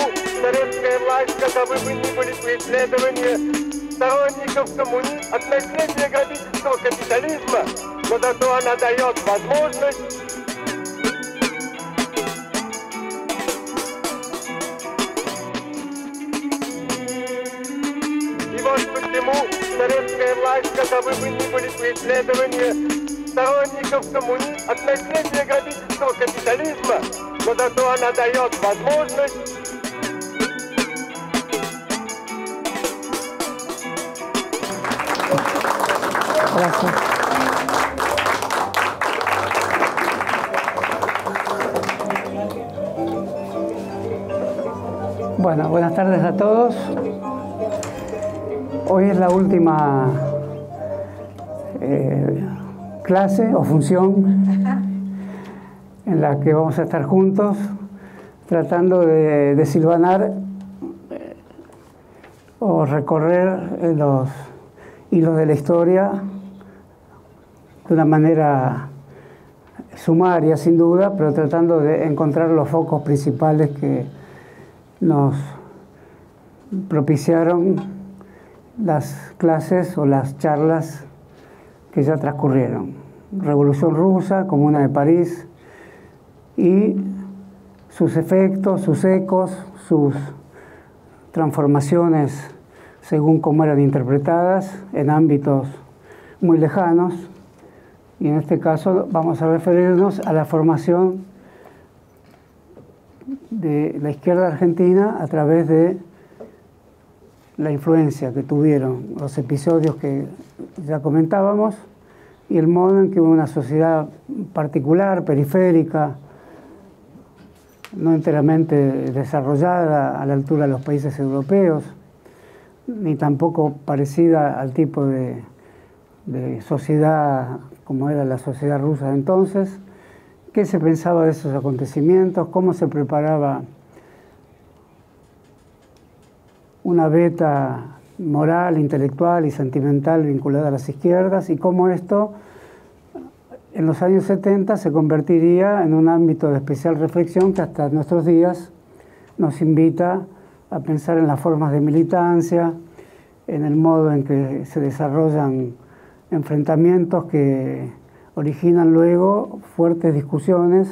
советская власть, каковы бы ни были преследования сторонников от наследия грабительского капитализма, но зато она дает возможность почему советская власть, каковы бы ни были преследования сторонников от наследия грабительского капитализма, но зато она дает возможность Gracias. Bueno, buenas tardes a todos. Hoy es la última clase o función en la que vamos a estar juntos tratando de desilvanar o recorrer los hilos de la historia de una manera sumaria, sin duda, pero tratando de encontrar los focos principales que nos propiciaron las clases o las charlas que ya transcurrieron. Revolución Rusa, Comuna de París y sus efectos, sus ecos, sus transformaciones según cómo eran interpretadas en ámbitos muy lejanos. Y en este caso vamos a referirnos a la formación de la izquierda argentina a través de la influencia que tuvieron los episodios que ya comentábamos y el modo en que una sociedad particular, periférica, no enteramente desarrollada a la altura de los países europeos, ni tampoco parecida al tipo de sociedad como era la sociedad rusa de entonces, qué se pensaba de esos acontecimientos, cómo se preparaba una beta moral, intelectual y sentimental vinculada a las izquierdas y cómo esto en los años 70 se convertiría en un ámbito de especial reflexión que hasta nuestros días nos invita a pensar en las formas de militancia, en el modo en que se desarrollan enfrentamientos que originan luego fuertes discusiones,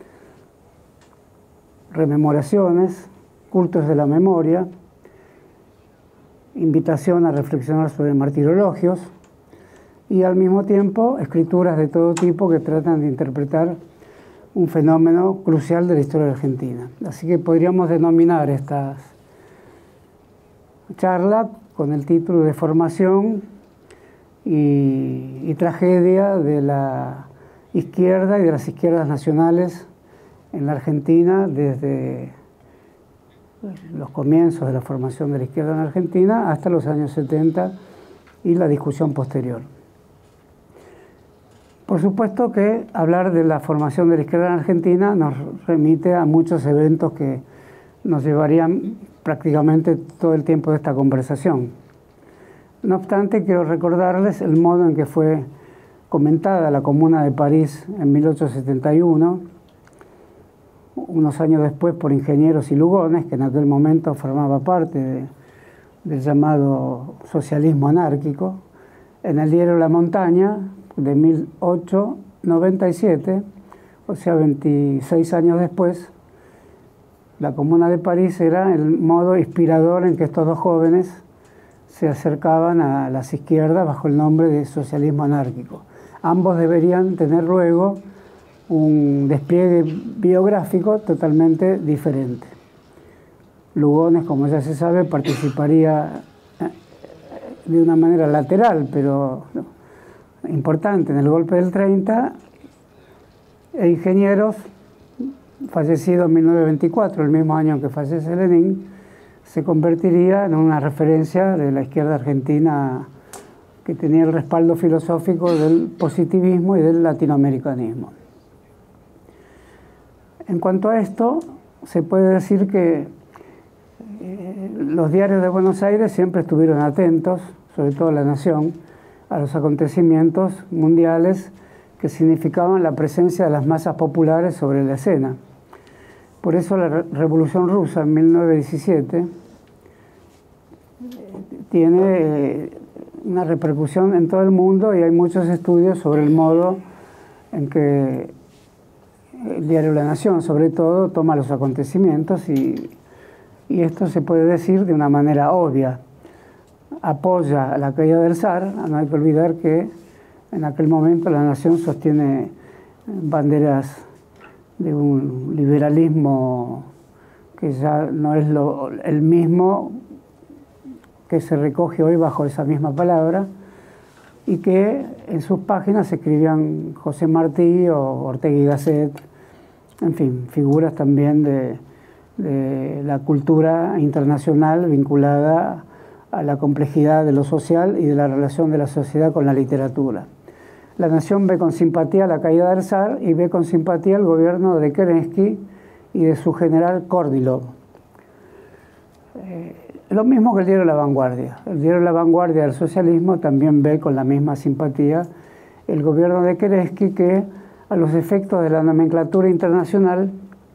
rememoraciones, cultos de la memoria, invitación a reflexionar sobre martirologios y al mismo tiempo escrituras de todo tipo que tratan de interpretar un fenómeno crucial de la historia argentina. Así que podríamos denominar esta charla con el título de Formación y tragedia de la izquierda y de las izquierdas nacionales en la Argentina desde los comienzos de la formación de la izquierda en Argentina hasta los años 70 y la discusión posterior. Por supuesto que hablar de la formación de la izquierda en Argentina nos remite a muchos eventos que nos llevarían prácticamente todo el tiempo de esta conversación. No obstante, quiero recordarles el modo en que fue comentada la Comuna de París en 1871, unos años después por ingenieros y Lugones, que en aquel momento formaba parte del llamado socialismo anárquico, en el diario La Montaña de 1897, o sea, 26 años después. La Comuna de París era el modo inspirador en que estos dos jóvenes se acercaban a las izquierdas bajo el nombre de socialismo anárquico. Ambos deberían tener luego un despliegue biográfico totalmente diferente. Lugones, como ya se sabe, participaría de una manera lateral, pero importante en el golpe del 30, e Ingenieros, fallecido en 1924, el mismo año en que fallece Lenin, se convertiría en una referencia de la izquierda argentina que tenía el respaldo filosófico del positivismo y del latinoamericanismo. En cuanto a esto, se puede decir que los diarios de Buenos Aires siempre estuvieron atentos, sobre todo La Nación, a los acontecimientos mundiales que significaban la presencia de las masas populares sobre la escena. Por eso la Revolución Rusa en 1917 tiene una repercusión en todo el mundo y hay muchos estudios sobre el modo en que el diario La Nación, sobre todo, toma los acontecimientos y esto se puede decir de una manera obvia. Apoya la caída del zar. No hay que olvidar que en aquel momento La Nación sostiene banderas de un liberalismo que ya no es el mismo que se recoge hoy bajo esa misma palabra, y que en sus páginas escribían José Martí o Ortega y Gasset, en fin, figuras también de la cultura internacional vinculada a la complejidad de lo social y de la relación de la sociedad con la literatura. La Nación ve con simpatía la caída del zar y ve con simpatía el gobierno de Kerensky y de su general Kornilov. Lo mismo que el diario La Vanguardia. El diario La Vanguardia del socialismo también ve con la misma simpatía el gobierno de Kerensky, que a los efectos de la nomenclatura internacional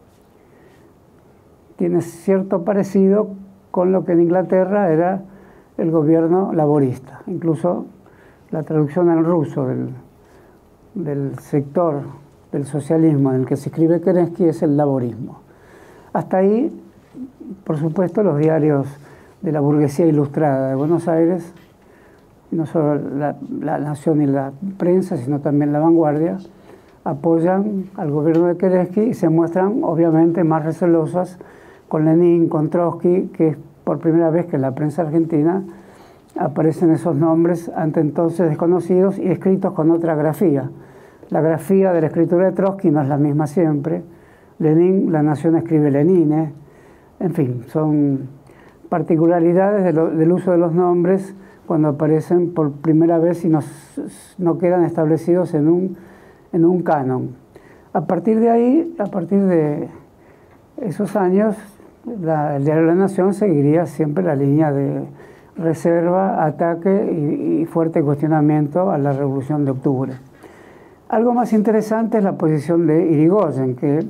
tiene cierto parecido con lo que en Inglaterra era el gobierno laborista. Incluso la traducción al ruso del sector del socialismo en el que se escribe Kerensky es el laborismo. Hasta ahí, por supuesto, los diarios de la burguesía ilustrada de Buenos Aires, no solo la Nación y la prensa, sino también La Vanguardia, apoyan al gobierno de Kerensky y se muestran obviamente más recelosas con Lenin, con Trotsky, que es por primera vez que en la prensa argentina aparecen esos nombres ante entonces desconocidos y escritos con otra grafía. La grafía de la escritura de Trotsky no es la misma siempre. Lenin, La Nación escribe Lenine. En fin, son particularidades del uso de los nombres cuando aparecen por primera vez y no quedan establecidos en un canon. A partir de ahí, a partir de esos años, el diario La Nación seguiría siempre la línea de reserva, ataque y fuerte cuestionamiento a la Revolución de Octubre. Algo más interesante es la posición de Irigoyen, que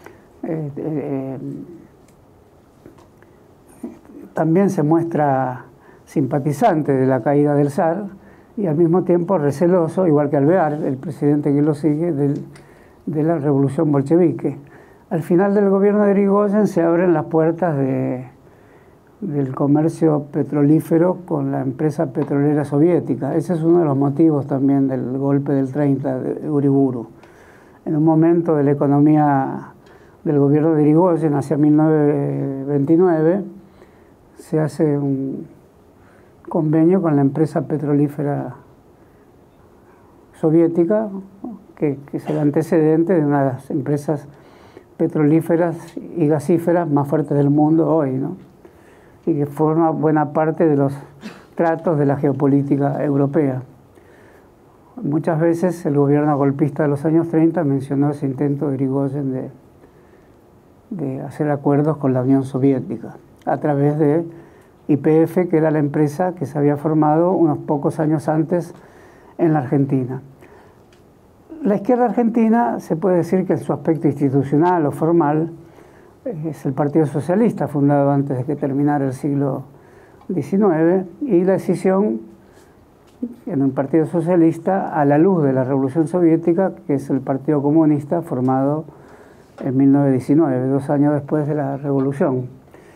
también se muestra simpatizante de la caída del zar y al mismo tiempo receloso, igual que Alvear, el presidente que lo sigue, de la revolución bolchevique. Al final del gobierno de Irigoyen se abren las puertas del comercio petrolífero con la empresa petrolera soviética. Ese es uno de los motivos también del golpe del 30 de Uriburu. En un momento de la economía del gobierno de Irigoyen, hacia 1929, se hace un convenio con la empresa petrolífera soviética, que es el antecedente de una de las empresas petrolíferas y gasíferas más fuertes del mundo hoy, ¿no? Y que forma buena parte de los tratos de la geopolítica europea. Muchas veces el gobierno golpista de los años 30 mencionó ese intento de Irigoyen de hacer acuerdos con la Unión Soviética a través de YPF, que era la empresa que se había formado unos pocos años antes en la Argentina. La izquierda argentina se puede decir que en su aspecto institucional o formal es el Partido Socialista, fundado antes de que terminara el siglo XIX, y la decisión en un Partido Socialista a la luz de la Revolución Soviética, que es el Partido Comunista, formado en 1919, 2 años después de la Revolución.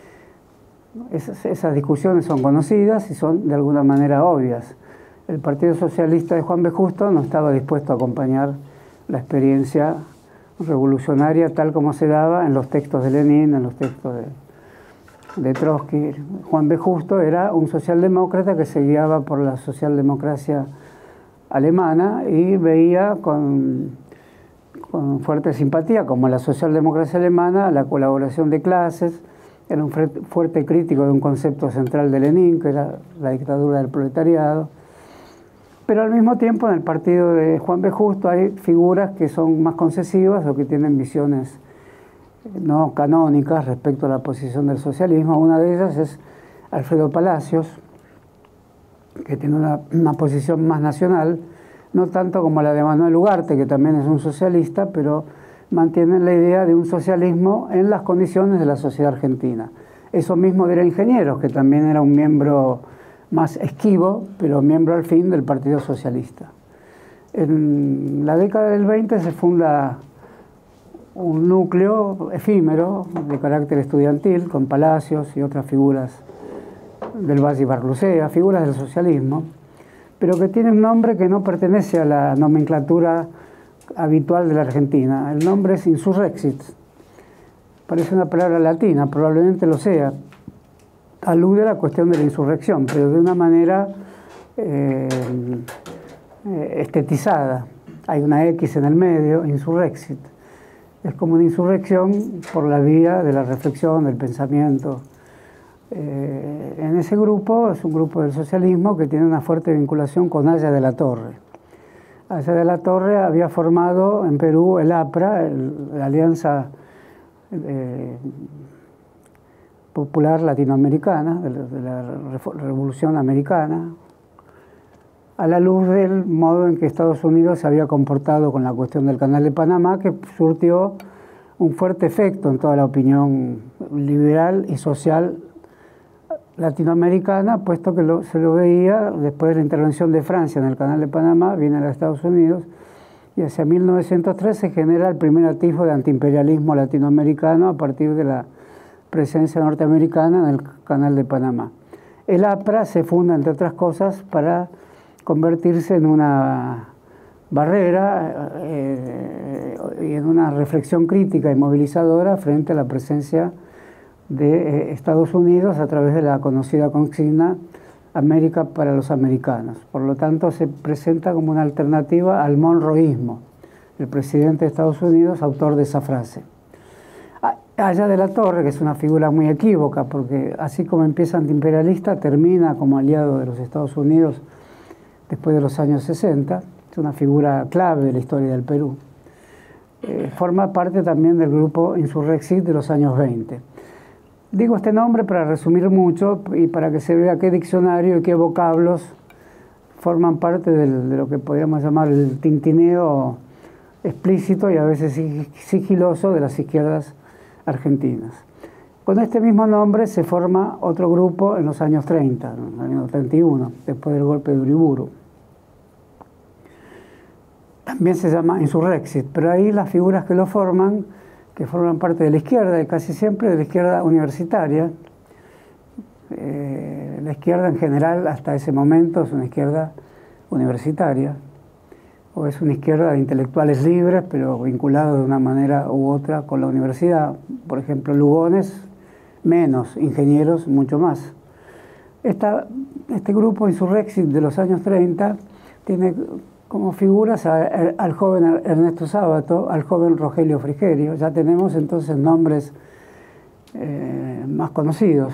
Esas discusiones son conocidas y son de alguna manera obvias. El Partido Socialista de Juan B. Justo no estaba dispuesto a acompañar la experiencia revolucionaria tal como se daba en los textos de Lenin, en los textos de Trotsky. Juan B. Justo era un socialdemócrata que se guiaba por la socialdemocracia alemana y veía con fuerte simpatía, como la socialdemocracia alemana, la colaboración de clases. Era un fuerte crítico de un concepto central de Lenin, que era la dictadura del proletariado. Pero al mismo tiempo en el partido de Juan B. Justo hay figuras que son más concesivas o que tienen visiones no canónicas respecto a la posición del socialismo. Una de ellas es Alfredo Palacios, que tiene una posición más nacional, no tanto como la de Manuel Ugarte, que también es un socialista, pero mantienen la idea de un socialismo en las condiciones de la sociedad argentina. Eso mismo dirá Ingenieros, que también era un miembro más esquivo, pero miembro al fin del Partido Socialista. En la década del 20 se funda un núcleo efímero de carácter estudiantil, con Palacios y otras figuras del Valle y Barlucea, figuras del socialismo, pero que tiene un nombre que no pertenece a la nomenclatura habitual de la Argentina. El nombre es Insurrexit. Parece una palabra latina, probablemente lo sea. Alude a la cuestión de la insurrección, pero de una manera estetizada. Hay una X en el medio, Insurrexit. Es como una insurrección por la vía de la reflexión, del pensamiento. En ese grupo, es un grupo del socialismo que tiene una fuerte vinculación con Haya de la Torre. Haya de la Torre había formado en Perú el APRA, la Alianza Popular Latinoamericana, de la Revolución Americana, a la luz del modo en que Estados Unidos se había comportado con la cuestión del Canal de Panamá, que surtió un fuerte efecto en toda la opinión liberal y social latinoamericana, puesto que se lo veía después de la intervención de Francia en el Canal de Panamá, viene a los Estados Unidos, y hacia 1903 se genera el primer atisbo de antiimperialismo latinoamericano a partir de la presencia norteamericana en el Canal de Panamá. El APRA se funda, entre otras cosas, para convertirse en una barrera y en una reflexión crítica y movilizadora frente a la presencia de Estados Unidos a través de la conocida consigna América para los americanos. Por lo tanto, se presenta como una alternativa al monroísmo, el presidente de Estados Unidos, autor de esa frase. Haya de la Torre, que es una figura muy equívoca, porque así como empieza antiimperialista, termina como aliado de los Estados Unidos después de los años 60, es una figura clave de la historia del Perú. Forma parte también del grupo Insurrexit de los años 20. Digo este nombre para resumir mucho y para que se vea qué diccionario y qué vocablos forman parte de lo que podríamos llamar el tintineo explícito y a veces sigiloso de las izquierdas argentinas. Con este mismo nombre se forma otro grupo en los años 30, en el año 31, después del golpe de Uriburu. También se llama Insurrexit, pero ahí las figuras que lo forman, que forman parte de la izquierda, y casi siempre de la izquierda universitaria. La izquierda en general hasta ese momento es una izquierda universitaria, o es una izquierda de intelectuales libres, pero vinculados de una manera u otra con la universidad. Por ejemplo, Lugones, menos, Ingenieros, mucho más. Este grupo Insurrexit de los años 30 tiene como figuras al joven Ernesto Sábato, al joven Rogelio Frigerio. Ya tenemos entonces nombres más conocidos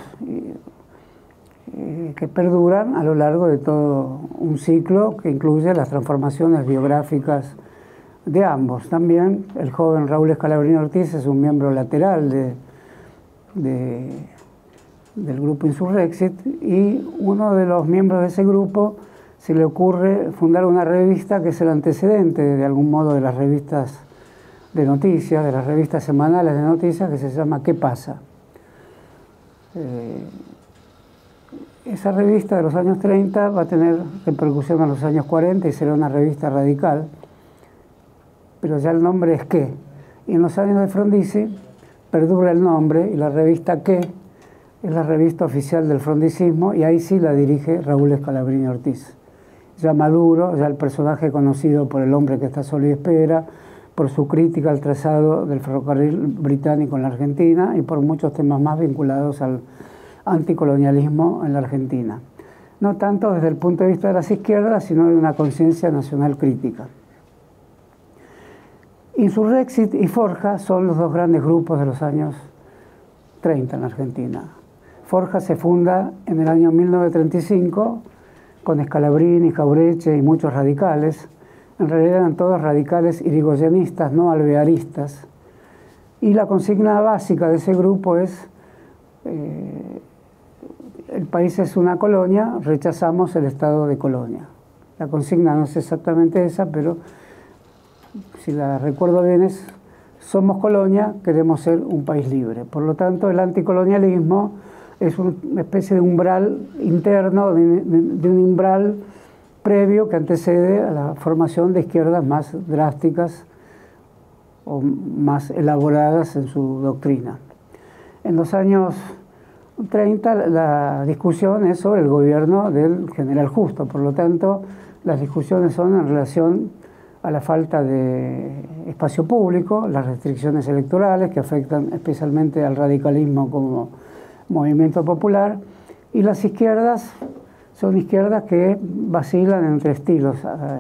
que perduran a lo largo de todo un ciclo que incluye las transformaciones biográficas de ambos. También el joven Raúl Scalabrini Ortiz es un miembro lateral del grupo Insurrexit, y uno de los miembros de ese grupo se le ocurre fundar una revista que es el antecedente, de algún modo, de las revistas de noticias, de las revistas semanales de noticias, que se llama ¿Qué pasa? Esa revista de los años 30 va a tener repercusión en los años 40 y será una revista radical, pero ya el nombre es ¿Qué? Y en los años de Frondizi perdura el nombre, y la revista ¿Qué? Es la revista oficial del frondicismo, y ahí sí la dirige Raúl Scalabrini Ortiz. Ya maduro, ya el personaje conocido por El hombre que está solo y espera, por su crítica al trazado del ferrocarril británico en la Argentina y por muchos temas más vinculados al anticolonialismo en la Argentina. No tanto desde el punto de vista de las izquierdas, sino de una conciencia nacional crítica. Insurrexit y Forja son los dos grandes grupos de los años 30 en la Argentina. Forja se funda en el año 1935 con Scalabrini, Jaureche y muchos radicales. En realidad eran todos radicales irigoyenistas, no alvearistas. Y la consigna básica de ese grupo es el país es una colonia, rechazamos el estado de colonia. La consigna no es exactamente esa, pero si la recuerdo bien es somos colonia, queremos ser un país libre. Por lo tanto, el anticolonialismo es una especie de umbral interno, de un umbral previo que antecede a la formación de izquierdas más drásticas o más elaboradas en su doctrina. En los años 30 la discusión es sobre el gobierno del general Justo, por lo tanto las discusiones son en relación a la falta de espacio público, las restricciones electorales que afectan especialmente al radicalismo como movimiento popular, y las izquierdas son izquierdas que vacilan entre estilos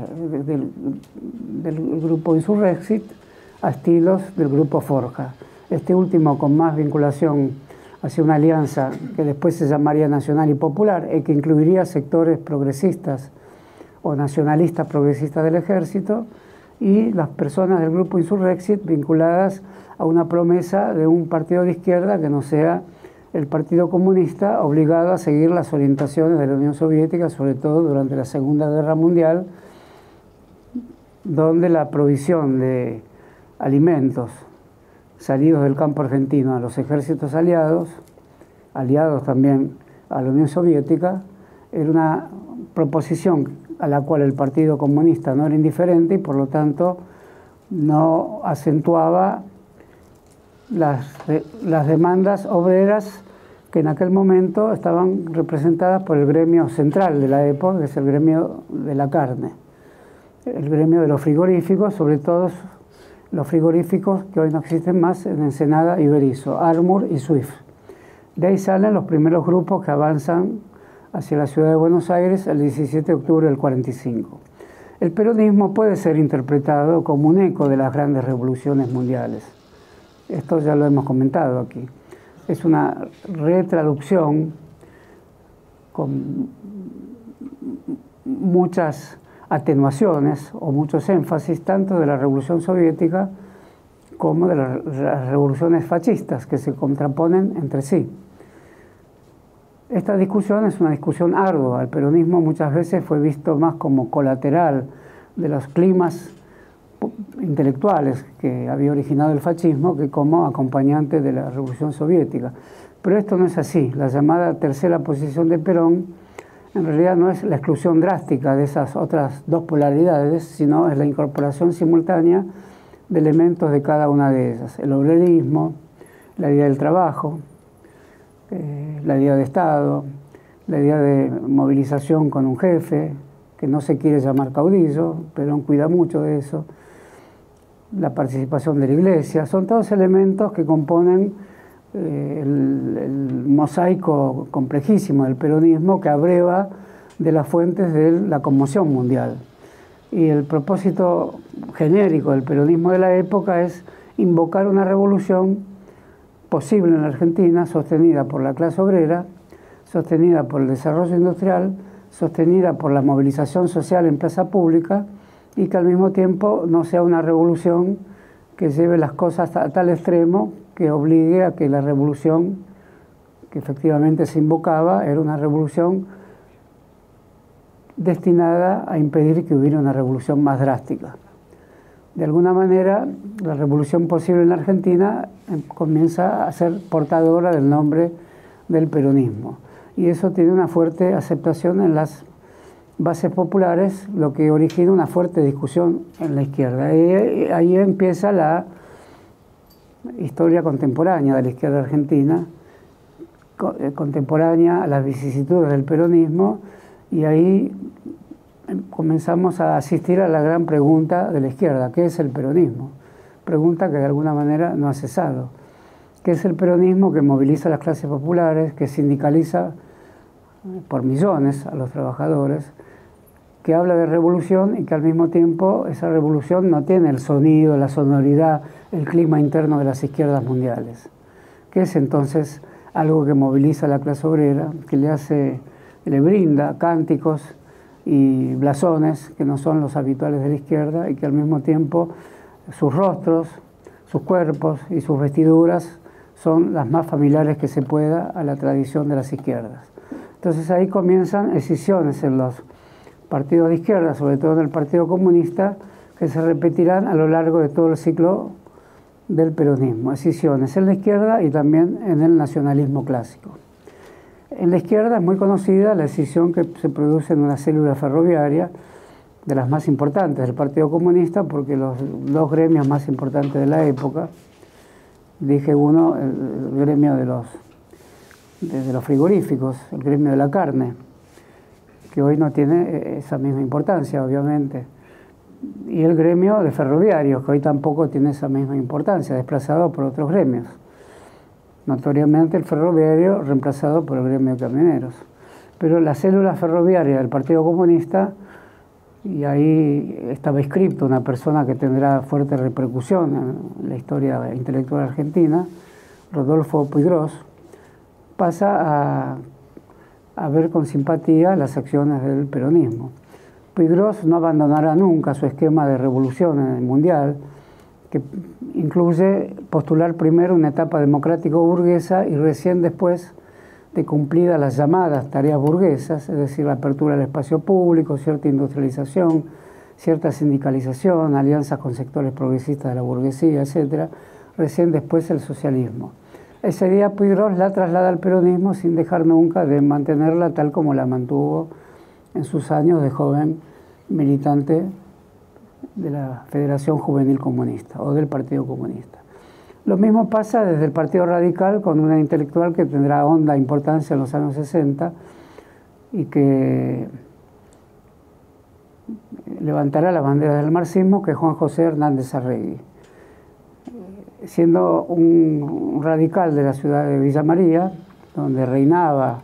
del grupo Insurrexit a estilos del grupo Forja. Este último con más vinculación hacia una alianza que después se llamaría Nacional y Popular y que incluiría sectores progresistas o nacionalistas progresistas del ejército, y las personas del grupo Insurrexit vinculadas a una promesa de un partido de izquierda que no sea el Partido Comunista, obligado a seguir las orientaciones de la Unión Soviética, sobre todo durante la Segunda Guerra Mundial, donde la provisión de alimentos salidos del campo argentino a los ejércitos aliados también a la Unión Soviética, era una proposición a la cual el Partido Comunista no era indiferente y por lo tanto no acentuaba las demandas obreras que en aquel momento estaban representadas por el gremio central de la época, que es el gremio de la carne, el gremio de los frigoríficos, sobre todo los frigoríficos que hoy no existen más en Ensenada y Berisso, Armour y Swift. De ahí salen los primeros grupos que avanzan hacia la ciudad de Buenos Aires el 17 de octubre del 45. El peronismo puede ser interpretado como un eco de las grandes revoluciones mundiales. Esto ya lo hemos comentado aquí. Es una retraducción con muchas atenuaciones o muchos énfasis tanto de la Revolución Soviética como de las revoluciones fascistas que se contraponen entre sí. Esta discusión es una discusión ardua. El peronismo muchas veces fue visto más como colateral de los climas intelectuales que había originado el fascismo que como acompañante de la Revolución Soviética. Pero esto no es así. La llamada tercera posición de Perón en realidad no es la exclusión drástica de esas otras dos polaridades, sino es la incorporación simultánea de elementos de cada una de ellas. El obrerismo, la idea del trabajo, la idea de Estado, la idea de movilización con un jefe que no se quiere llamar caudillo, Perón cuida mucho de eso, la participación de la Iglesia, son todos elementos que componen el mosaico complejísimo del peronismo que abreva de las fuentes de la conmoción mundial. Y el propósito genérico del peronismo de la época es invocar una revolución posible en la Argentina, sostenida por la clase obrera, sostenida por el desarrollo industrial, sostenida por la movilización social en plaza pública y que al mismo tiempo no sea una revolución que lleve las cosas a tal extremo que obligue a que la revolución que efectivamente se invocaba era una revolución destinada a impedir que hubiera una revolución más drástica. De alguna manera, la revolución posible en la Argentina comienza a ser portadora del nombre del peronismo. Y eso tiene una fuerte aceptación en las bases populares, lo que origina una fuerte discusión en la izquierda. Y ahí empieza la historia contemporánea de la izquierda argentina, contemporánea a las vicisitudes del peronismo, y ahí comenzamos a asistir a la gran pregunta de la izquierda: ¿qué es el peronismo? Pregunta que de alguna manera no ha cesado. ¿Qué es el peronismo que moviliza a las clases populares, que sindicaliza por millones a los trabajadores, que habla de revolución y que al mismo tiempo esa revolución no tiene el sonido, la sonoridad, el clima interno de las izquierdas mundiales? ¿Qué es entonces algo que moviliza a la clase obrera, que le brinda cánticos y blasones que no son los habituales de la izquierda y que al mismo tiempo sus rostros, sus cuerpos y sus vestiduras son las más familiares que se pueda a la tradición de las izquierdas? Entonces ahí comienzan escisiones en los partidos de izquierda, sobre todo en el Partido Comunista, que se repetirán a lo largo de todo el ciclo del peronismo, escisiones en la izquierda y también en el nacionalismo clásico. En la izquierda es muy conocida la escisión que se produce en una célula ferroviaria, de las más importantes del Partido Comunista, porque los dos gremios más importantes de la época, dije uno, el gremio de los frigoríficos, el gremio de la carne, que hoy no tiene esa misma importancia, obviamente, y el gremio de ferroviarios, que hoy tampoco tiene esa misma importancia, desplazado por otros gremios. Notoriamente el ferroviario reemplazado por el gremio de camioneros. Pero la célula ferroviaria del Partido Comunista, y ahí estaba inscrito una persona que tendrá fuerte repercusión en la historia intelectual argentina, Rodolfo Puiggrós, pasa a ver con simpatía las acciones del peronismo. Puiggrós no abandonará nunca su esquema de revolución en el mundial, que incluye postular primero una etapa democrático-burguesa y recién después de cumplidas las llamadas tareas burguesas, es decir, la apertura del espacio público, cierta industrialización, cierta sindicalización, alianzas con sectores progresistas de la burguesía, etc., recién después el socialismo. Ese día Puiggrós la traslada al peronismo sin dejar nunca de mantenerla tal como la mantuvo en sus años de joven militante de la Federación Juvenil Comunista o del Partido Comunista. Lo mismo pasa desde el Partido Radical con una intelectual que tendrá honda importancia en los años 60 y que levantará la bandera del marxismo, que es Juan José Hernández Arregui. Siendo un radical de la ciudad de Villa María, donde reinaba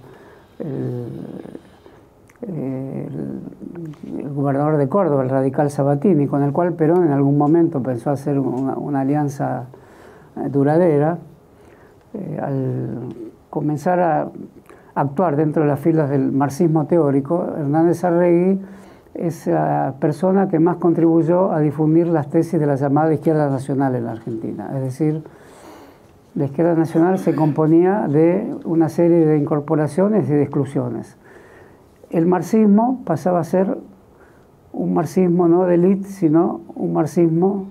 el gobernador de Córdoba, el radical Sabatini, con el cual Perón en algún momento pensó hacer una alianza duradera, al comenzar a actuar dentro de las filas del marxismo teórico, Hernández Arregui es la persona que más contribuyó a difundir las tesis de la llamada izquierda nacional en la Argentina. Es decir, la izquierda nacional se componía de una serie de incorporaciones y de exclusiones. El marxismo pasaba a ser un marxismo no de élite, sino un marxismo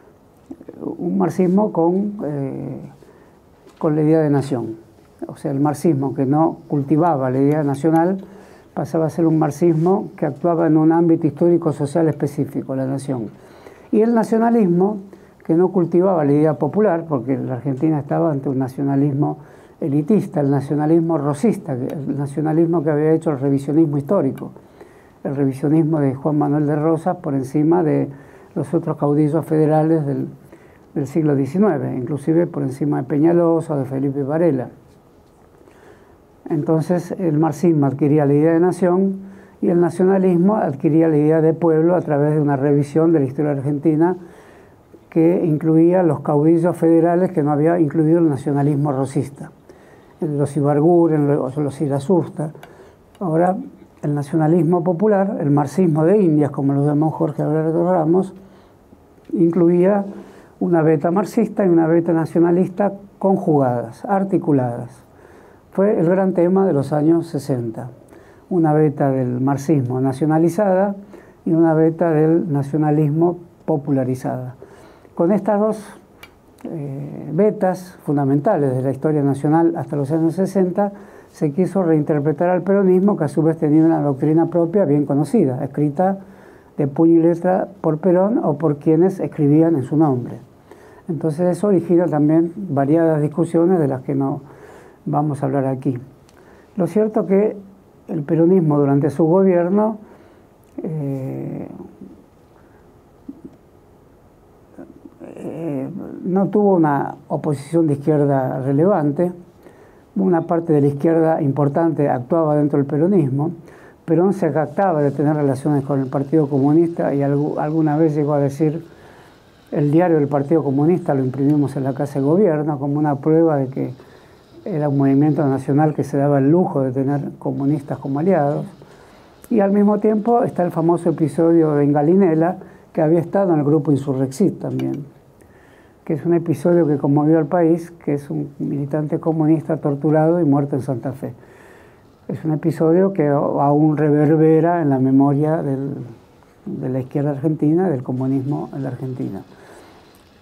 con la idea de nación. O sea, el marxismo que no cultivaba la idea nacional pasaba a ser un marxismo que actuaba en un ámbito histórico-social específico, la nación. Y el nacionalismo, que no cultivaba la idea popular, porque la Argentina estaba ante un nacionalismo elitista, el nacionalismo rosista, el nacionalismo que había hecho el revisionismo histórico, el revisionismo de Juan Manuel de Rosas por encima de los otros caudillos federales del siglo XIX, inclusive por encima de Peñalosa o de Felipe Varela. Entonces el marxismo adquiría la idea de nación y el nacionalismo adquiría la idea de pueblo a través de una revisión de la historia argentina que incluía los caudillos federales que no había incluido el nacionalismo rosista, los Ibarguren, los Irazusta. Ahora el nacionalismo popular, el marxismo de Indias, como lo llamó Jorge Alberto Ramos, incluía una beta marxista y una beta nacionalista conjugadas, articuladas. Fue el gran tema de los años 60, una beta del marxismo nacionalizada y una beta del nacionalismo popularizada. Con estas dos betas fundamentales de la historia nacional hasta los años 60, se quiso reinterpretar al peronismo, que a su vez tenía una doctrina propia bien conocida, escrita de puño y letra por Perón o por quienes escribían en su nombre. Entonces eso origina también variadas discusiones de las que no vamos a hablar aquí. Lo cierto es que el peronismo durante su gobierno no tuvo una oposición de izquierda relevante. Una parte de la izquierda importante actuaba dentro del peronismo. Perón se jactaba de tener relaciones con el Partido Comunista y alguna vez llegó a decir: el diario del Partido Comunista lo imprimimos en la Casa de Gobierno, como una prueba de que era un movimiento nacional que se daba el lujo de tener comunistas como aliados. Y al mismo tiempo está el famoso episodio de Engalinela, que había estado en el grupo Insurrexit también, que es un episodio que conmovió al país, que es un militante comunista torturado y muerto en Santa Fe. Es un episodio que aún reverbera en la memoria de la izquierda argentina, del comunismo en la Argentina.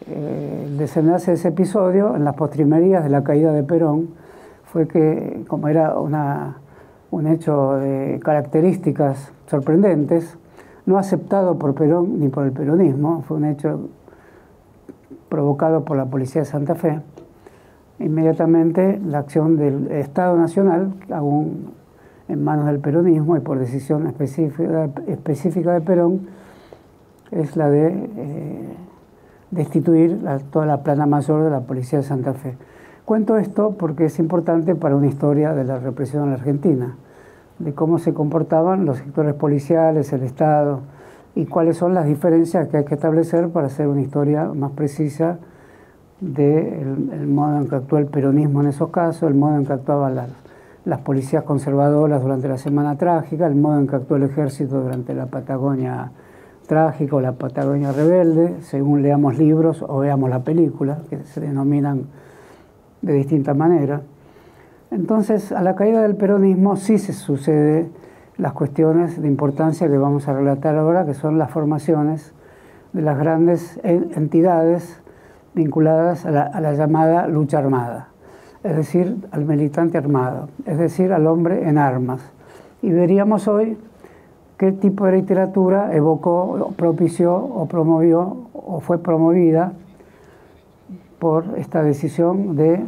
El desenlace de ese episodio, en las postrimerías de la caída de Perón, fue que, como era un hecho de características sorprendentes, no aceptado por Perón ni por el peronismo, fue un hecho provocado por la Policía de Santa Fe, inmediatamente la acción del Estado Nacional, aún en manos del peronismo y por decisión específica de Perón, es la de destituir toda la plana mayor de la Policía de Santa Fe. Cuento esto porque es importante para una historia de la represión en la Argentina, de cómo se comportaban los sectores policiales, el Estado, y cuáles son las diferencias que hay que establecer para hacer una historia más precisa del modo en que actuó el peronismo en esos casos, el modo en que actuaban las policías conservadoras durante la Semana Trágica, el modo en que actuó el ejército durante la Patagonia Trágica o la Patagonia Rebelde, según leamos libros o veamos la película, que se denominan de distinta manera. Entonces, a la caída del peronismo sí se sucede las cuestiones de importancia que vamos a relatar ahora, que son las formaciones de las grandes entidades vinculadas a la llamada lucha armada, es decir, al militante armado, es decir, al hombre en armas. Y veríamos hoy qué tipo de literatura evocó, propició o promovió o fue promovida por esta decisión de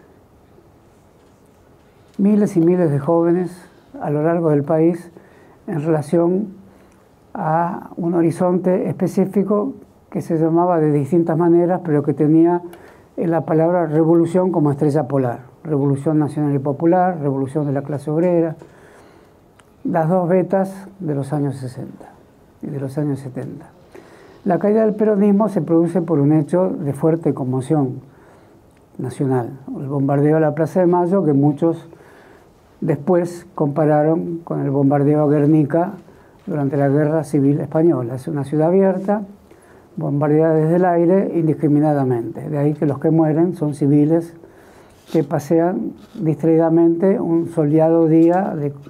miles y miles de jóvenes a lo largo del país en relación a un horizonte específico que se llamaba de distintas maneras, pero que tenía la palabra revolución como estrella polar. Revolución nacional y popular, revolución de la clase obrera, las dos vetas de los años 60 y de los años 70. La caída del peronismo se produce por un hecho de fuerte conmoción nacional, el bombardeo a la Plaza de Mayo, que muchos después compararon con el bombardeo a Guernica durante la Guerra Civil Española. Es una ciudad abierta, bombardeada desde el aire indiscriminadamente. De ahí que los que mueren son civiles que pasean distraídamente un soleado día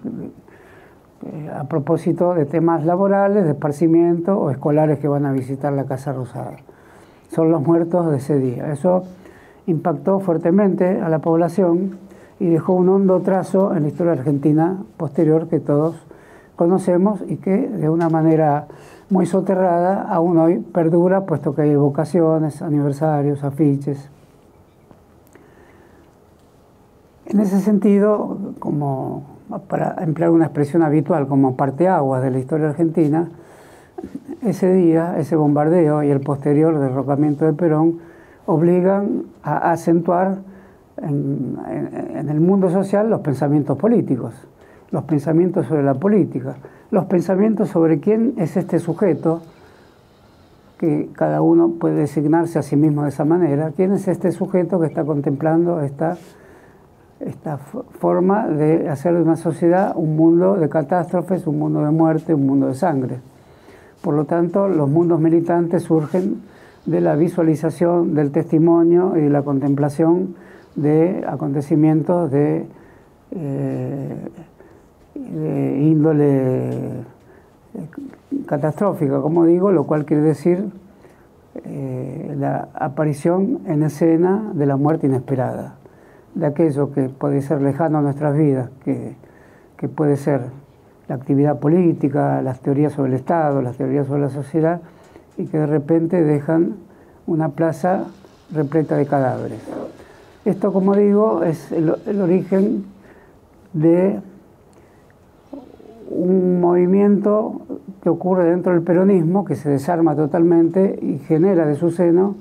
a propósito de temas laborales, de esparcimiento o escolares que van a visitar la Casa Rosada. Son los muertos de ese día. Eso impactó fuertemente a la población y dejó un hondo trazo en la historia argentina posterior que todos conocemos y que de una manera muy soterrada aún hoy perdura, puesto que hay evocaciones, aniversarios, afiches. En ese sentido, como para emplear una expresión habitual como parteaguas de la historia argentina, ese día, ese bombardeo y el posterior derrocamiento de Perón obligan a acentuar en el mundo social los pensamientos políticos, los pensamientos sobre la política, los pensamientos sobre quién es este sujeto, que cada uno puede designarse a sí mismo de esa manera, quién es este sujeto que está contemplando esta forma de hacer de una sociedad un mundo de catástrofes, un mundo de muerte, un mundo de sangre. Por lo tanto, los mundos militantes surgen de la visualización, del testimonio y de la contemplación de acontecimientos de índole catastrófica, como digo, lo cual quiere decir la aparición en escena de la muerte inesperada, de aquello que puede ser lejano a nuestras vidas, que puede ser la actividad política, las teorías sobre el Estado, las teorías sobre la sociedad, y que de repente dejan una plaza repleta de cadáveres. Esto, como digo, es el origen de un movimiento que ocurre dentro del peronismo, que se desarma totalmente y genera de su seno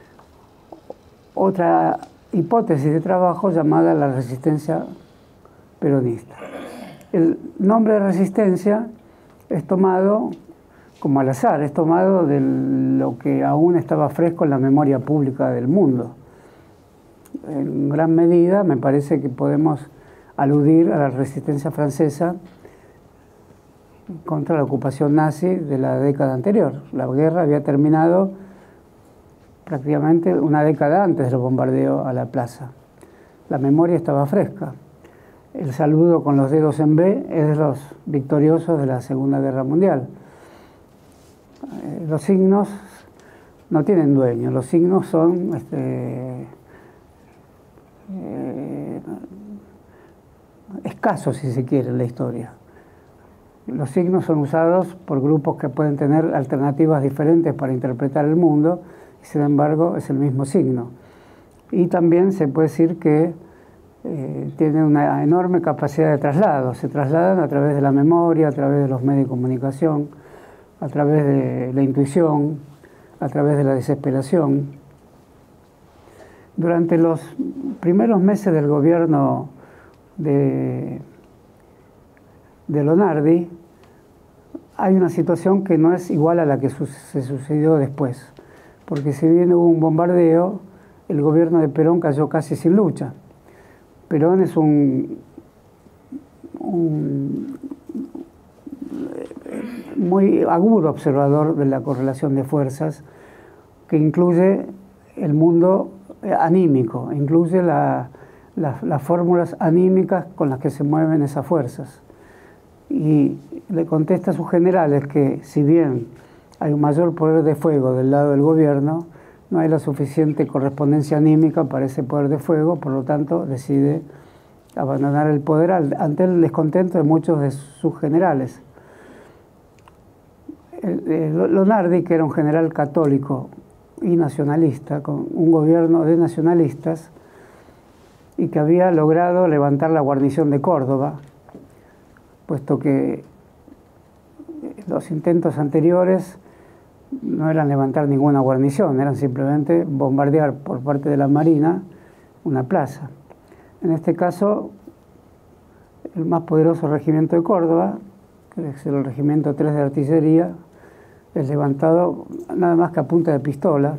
otra hipótesis de trabajo llamada la resistencia peronista. El nombre de resistencia es tomado como al azar, es tomado de lo que aún estaba fresco en la memoria pública del mundo. En gran medida me parece que podemos aludir a la resistencia francesa contra la ocupación nazi de la década anterior. La guerra había terminado prácticamente una década antes del bombardeo a la plaza. La memoria estaba fresca. El saludo con los dedos en B es de los victoriosos de la Segunda Guerra Mundial. Los signos no tienen dueño, los signos son escasos, si se quiere, en la historia. Los signos son usados por grupos que pueden tener alternativas diferentes para interpretar el mundo, y sin embargo es el mismo signo. Y también se puede decir que tiene una enorme capacidad de traslado. Se trasladan a través de la memoria, a través de los medios de comunicación, a través de la intuición, a través de la desesperación. Durante los primeros meses del gobierno de Lonardi, hay una situación que no es igual a la que se sucedió después, porque si bien hubo un bombardeo, el gobierno de Perón cayó casi sin lucha. Perón es un muy agudo observador de la correlación de fuerzas, que incluye el mundo anímico, incluye las fórmulas anímicas con las que se mueven esas fuerzas. Y le contesta a sus generales que, si bien hay un mayor poder de fuego del lado del gobierno, no hay la suficiente correspondencia anímica para ese poder de fuego, por lo tanto decide abandonar el poder ante el descontento de muchos de sus generales. Lonardi, que era un general católico y nacionalista, con un gobierno de nacionalistas, y que había logrado levantar la guarnición de Córdoba, puesto que los intentos anteriores no eran levantar ninguna guarnición, eran simplemente bombardear por parte de la Marina una plaza. En este caso, el más poderoso regimiento de Córdoba, que es el regimiento 3 de artillería, es levantado nada más que a punta de pistola,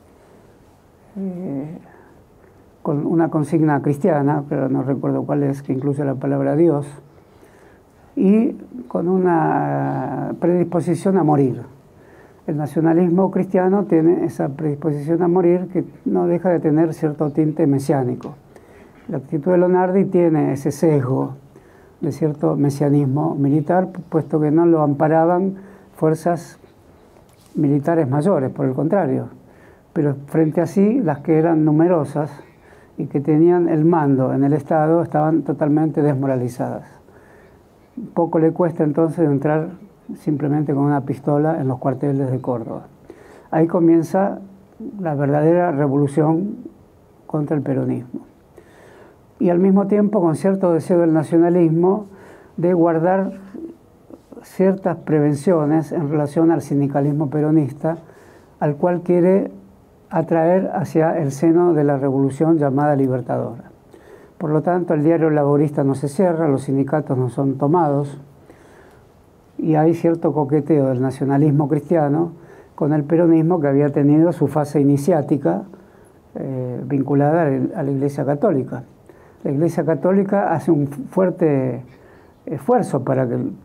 con una consigna cristiana, pero no recuerdo cuál es, que incluye la palabra Dios, y con una predisposición a morir. El nacionalismo cristiano tiene esa predisposición a morir que no deja de tener cierto tinte mesiánico. La actitud de Lonardi tiene ese sesgo de cierto mesianismo militar, puesto que no lo amparaban fuerzas militares mayores, por el contrario. Pero frente a sí, las que eran numerosas y que tenían el mando en el Estado estaban totalmente desmoralizadas. Poco le cuesta entonces entrar simplemente con una pistola en los cuarteles de Córdoba. Ahí comienza la verdadera revolución contra el peronismo. Y al mismo tiempo con cierto deseo del nacionalismo de guardar ciertas prevenciones en relación al sindicalismo peronista, al cual quiere atraer hacia el seno de la revolución llamada libertadora. Por lo tanto, el diario laborista no se cierra, los sindicatos no son tomados, y hay cierto coqueteo del nacionalismo cristiano con el peronismo, que había tenido su fase iniciática vinculada a la Iglesia Católica. La Iglesia Católica hace un fuerte esfuerzo para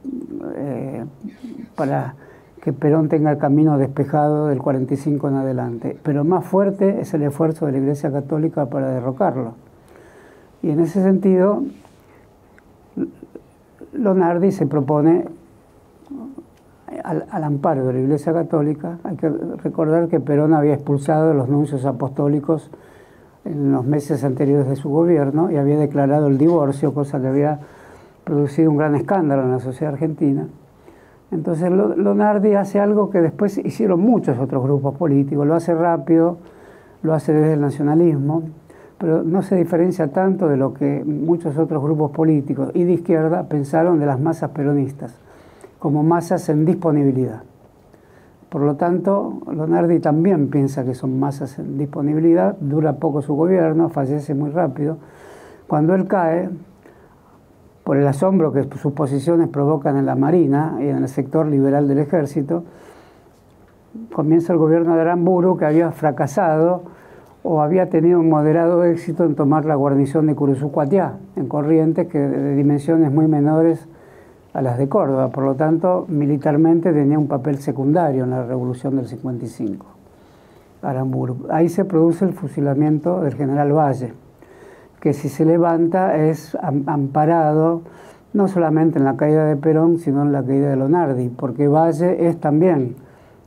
que Perón tenga el camino despejado del 45 en adelante, pero más fuerte es el esfuerzo de la Iglesia Católica para derrocarlo. Y en ese sentido, Lonardi se propone, al amparo de la Iglesia Católica, hay que recordar que Perón había expulsado a los nuncios apostólicos en los meses anteriores de su gobierno y había declarado el divorcio, cosa que había producido un gran escándalo en la sociedad argentina. Entonces Lonardi hace algo que después hicieron muchos otros grupos políticos, lo hace rápido, lo hace desde el nacionalismo, pero no se diferencia tanto de lo que muchos otros grupos políticos y de izquierda pensaron de las masas peronistas, como masas en disponibilidad. Por lo tanto, Lonardi también piensa que son masas en disponibilidad, dura poco su gobierno, fallece muy rápido. Cuando él cae, por el asombro que sus posiciones provocan en la Marina y en el sector liberal del ejército, comienza el gobierno de Aramburu, que había fracasado o había tenido un moderado éxito en tomar la guarnición de Curuzucuatiá, en Corrientes, que de dimensiones muy menores a las de Córdoba. Por lo tanto, militarmente tenía un papel secundario en la revolución del 55. Aramburu. Ahí se produce el fusilamiento del general Valle, que si se levanta es amparado no solamente en la caída de Perón, sino en la caída de Lonardi, porque Valle es también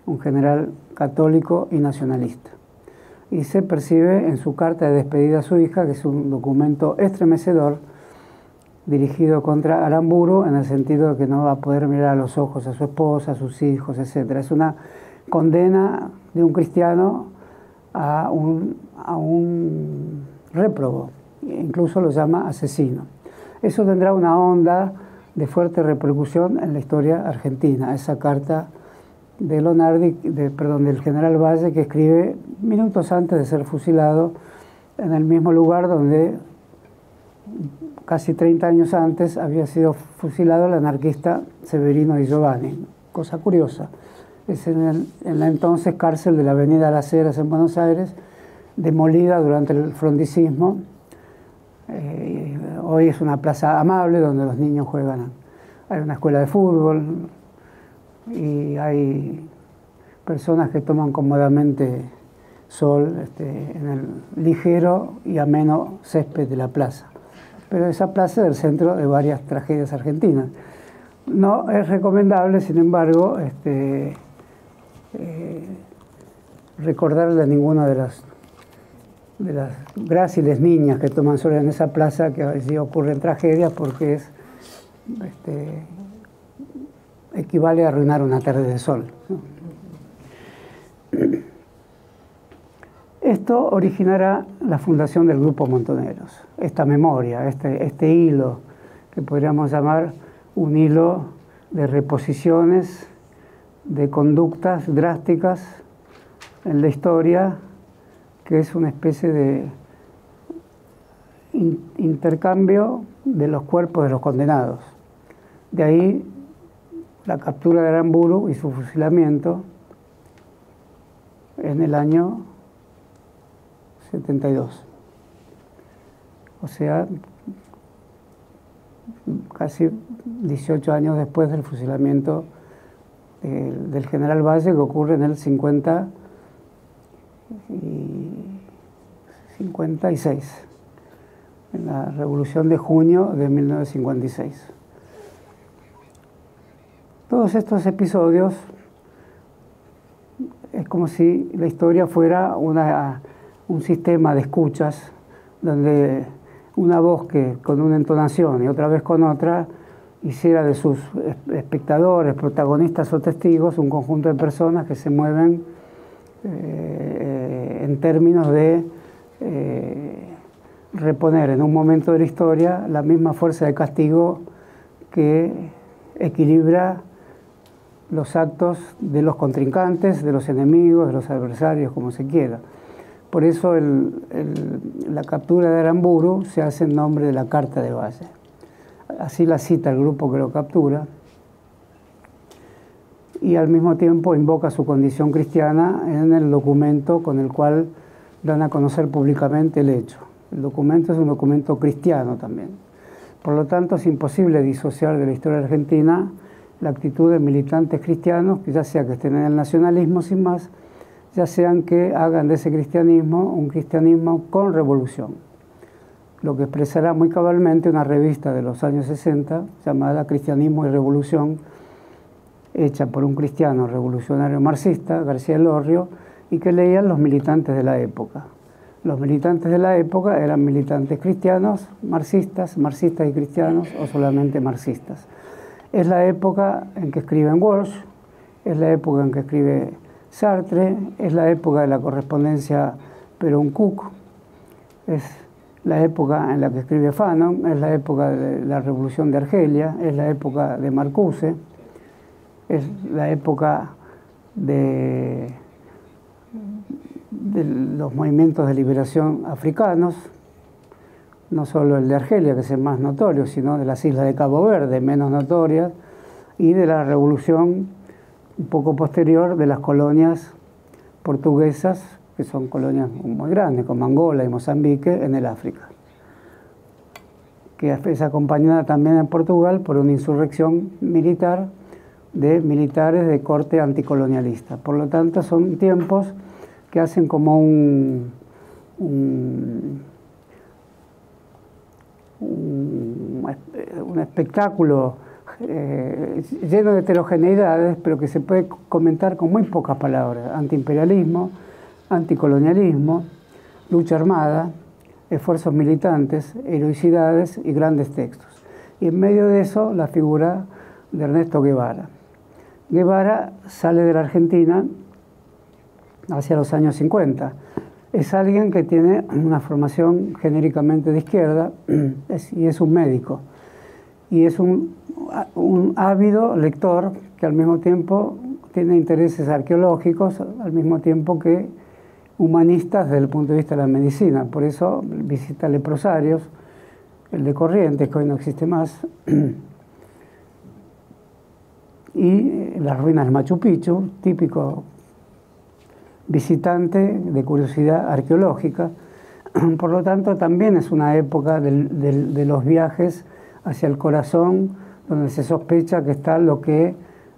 un general católico y nacionalista. Y se percibe en su carta de despedida a su hija, que es un documento estremecedor, dirigido contra Aramburu, en el sentido de que no va a poder mirar a los ojos a su esposa, a sus hijos, etc. Es una condena de un cristiano a un réprobo, incluso lo llama asesino. Eso tendrá una onda de fuerte repercusión en la historia argentina, esa carta de Lonardi, del general Valle, que escribe minutos antes de ser fusilado en el mismo lugar donde casi 30 años antes había sido fusilado el anarquista Severino Di Giovanni. Cosa curiosa, es en la entonces cárcel de la Avenida Las Heras en Buenos Aires, demolida durante el frondicismo. Hoy es una plaza amable donde los niños juegan. Hay una escuela de fútbol y hay personas que toman cómodamente sol en el ligero y ameno césped de la plaza. Pero esa plaza es el centro de varias tragedias argentinas. No es recomendable, sin embargo, recordarle a ninguna de las gráciles niñas que toman sol en esa plaza que allí ocurren tragedias, porque equivale a arruinar una tarde de sol, ¿no? Esto originará la fundación del Grupo Montoneros, esta memoria, este hilo, que podríamos llamar un hilo de reposiciones, de conductas drásticas en la historia, que es una especie de intercambio de los cuerpos de los condenados. De ahí la captura de Aramburu y su fusilamiento en el año 72. O sea, casi 18 años después del fusilamiento del general Valle, que ocurre en el 56, en la Revolución de junio de 1956. Todos estos episodios es como si la historia fuera un sistema de escuchas, donde una voz que con una entonación y otra vez con otra hiciera de sus espectadores, protagonistas o testigos un conjunto de personas que se mueven en términos de reponer en un momento de la historia la misma fuerza de castigo que equilibra los actos de los contrincantes, de los enemigos, de los adversarios, como se quiera. Por eso la captura de Aramburu se hace en nombre de la Carta de Valle. Así la cita el grupo que lo captura, y al mismo tiempo invoca su condición cristiana en el documento con el cual dan a conocer públicamente el hecho. El documento es un documento cristiano también. Por lo tanto, es imposible disociar de la historia argentina la actitud de militantes cristianos, que ya sea que estén en el nacionalismo sin más, ya sean que hagan de ese cristianismo un cristianismo con revolución. Lo que expresará muy cabalmente una revista de los años 60 llamada Cristianismo y Revolución, hecha por un cristiano revolucionario marxista, García Elorrio, y que leían los militantes de la época. Los militantes de la época eran militantes cristianos, marxistas y cristianos, o solamente marxistas. Es la época en que escriben Walsh, es la época en que escribe Sartre, es la época de la correspondencia Perón-Cook, es la época en la que escribe Fanon, es la época de la Revolución de Argelia, es la época de Marcuse, es la época de los movimientos de liberación africanos, no solo el de Argelia, que es el más notorio, sino de las islas de Cabo Verde, menos notorias, y de la revolución un poco posterior de las colonias portuguesas, que son colonias muy grandes, como Angola y Mozambique, en el África, que es acompañada también en Portugal por una insurrección militar de militares de corte anticolonialista. Por lo tanto, son tiempos que hacen como un espectáculo lleno de heterogeneidades, pero que se puede comentar con muy pocas palabras: antiimperialismo, anticolonialismo, lucha armada, esfuerzos militantes, heroicidades y grandes textos. Y en medio de eso, la figura de Ernesto Guevara. Guevara sale de la Argentina hacia los años 50. Es alguien que tiene una formación genéricamente de izquierda y es un médico. Y es un ávido lector que al mismo tiempo tiene intereses arqueológicos, al mismo tiempo que humanistas desde el punto de vista de la medicina. Por eso visita leprosarios, el de Corrientes, que hoy no existe más, y las ruinas del Machu Picchu, típico visitante de curiosidad arqueológica. Por lo tanto, también es una época de los viajes hacia el corazón, donde se sospecha que está lo que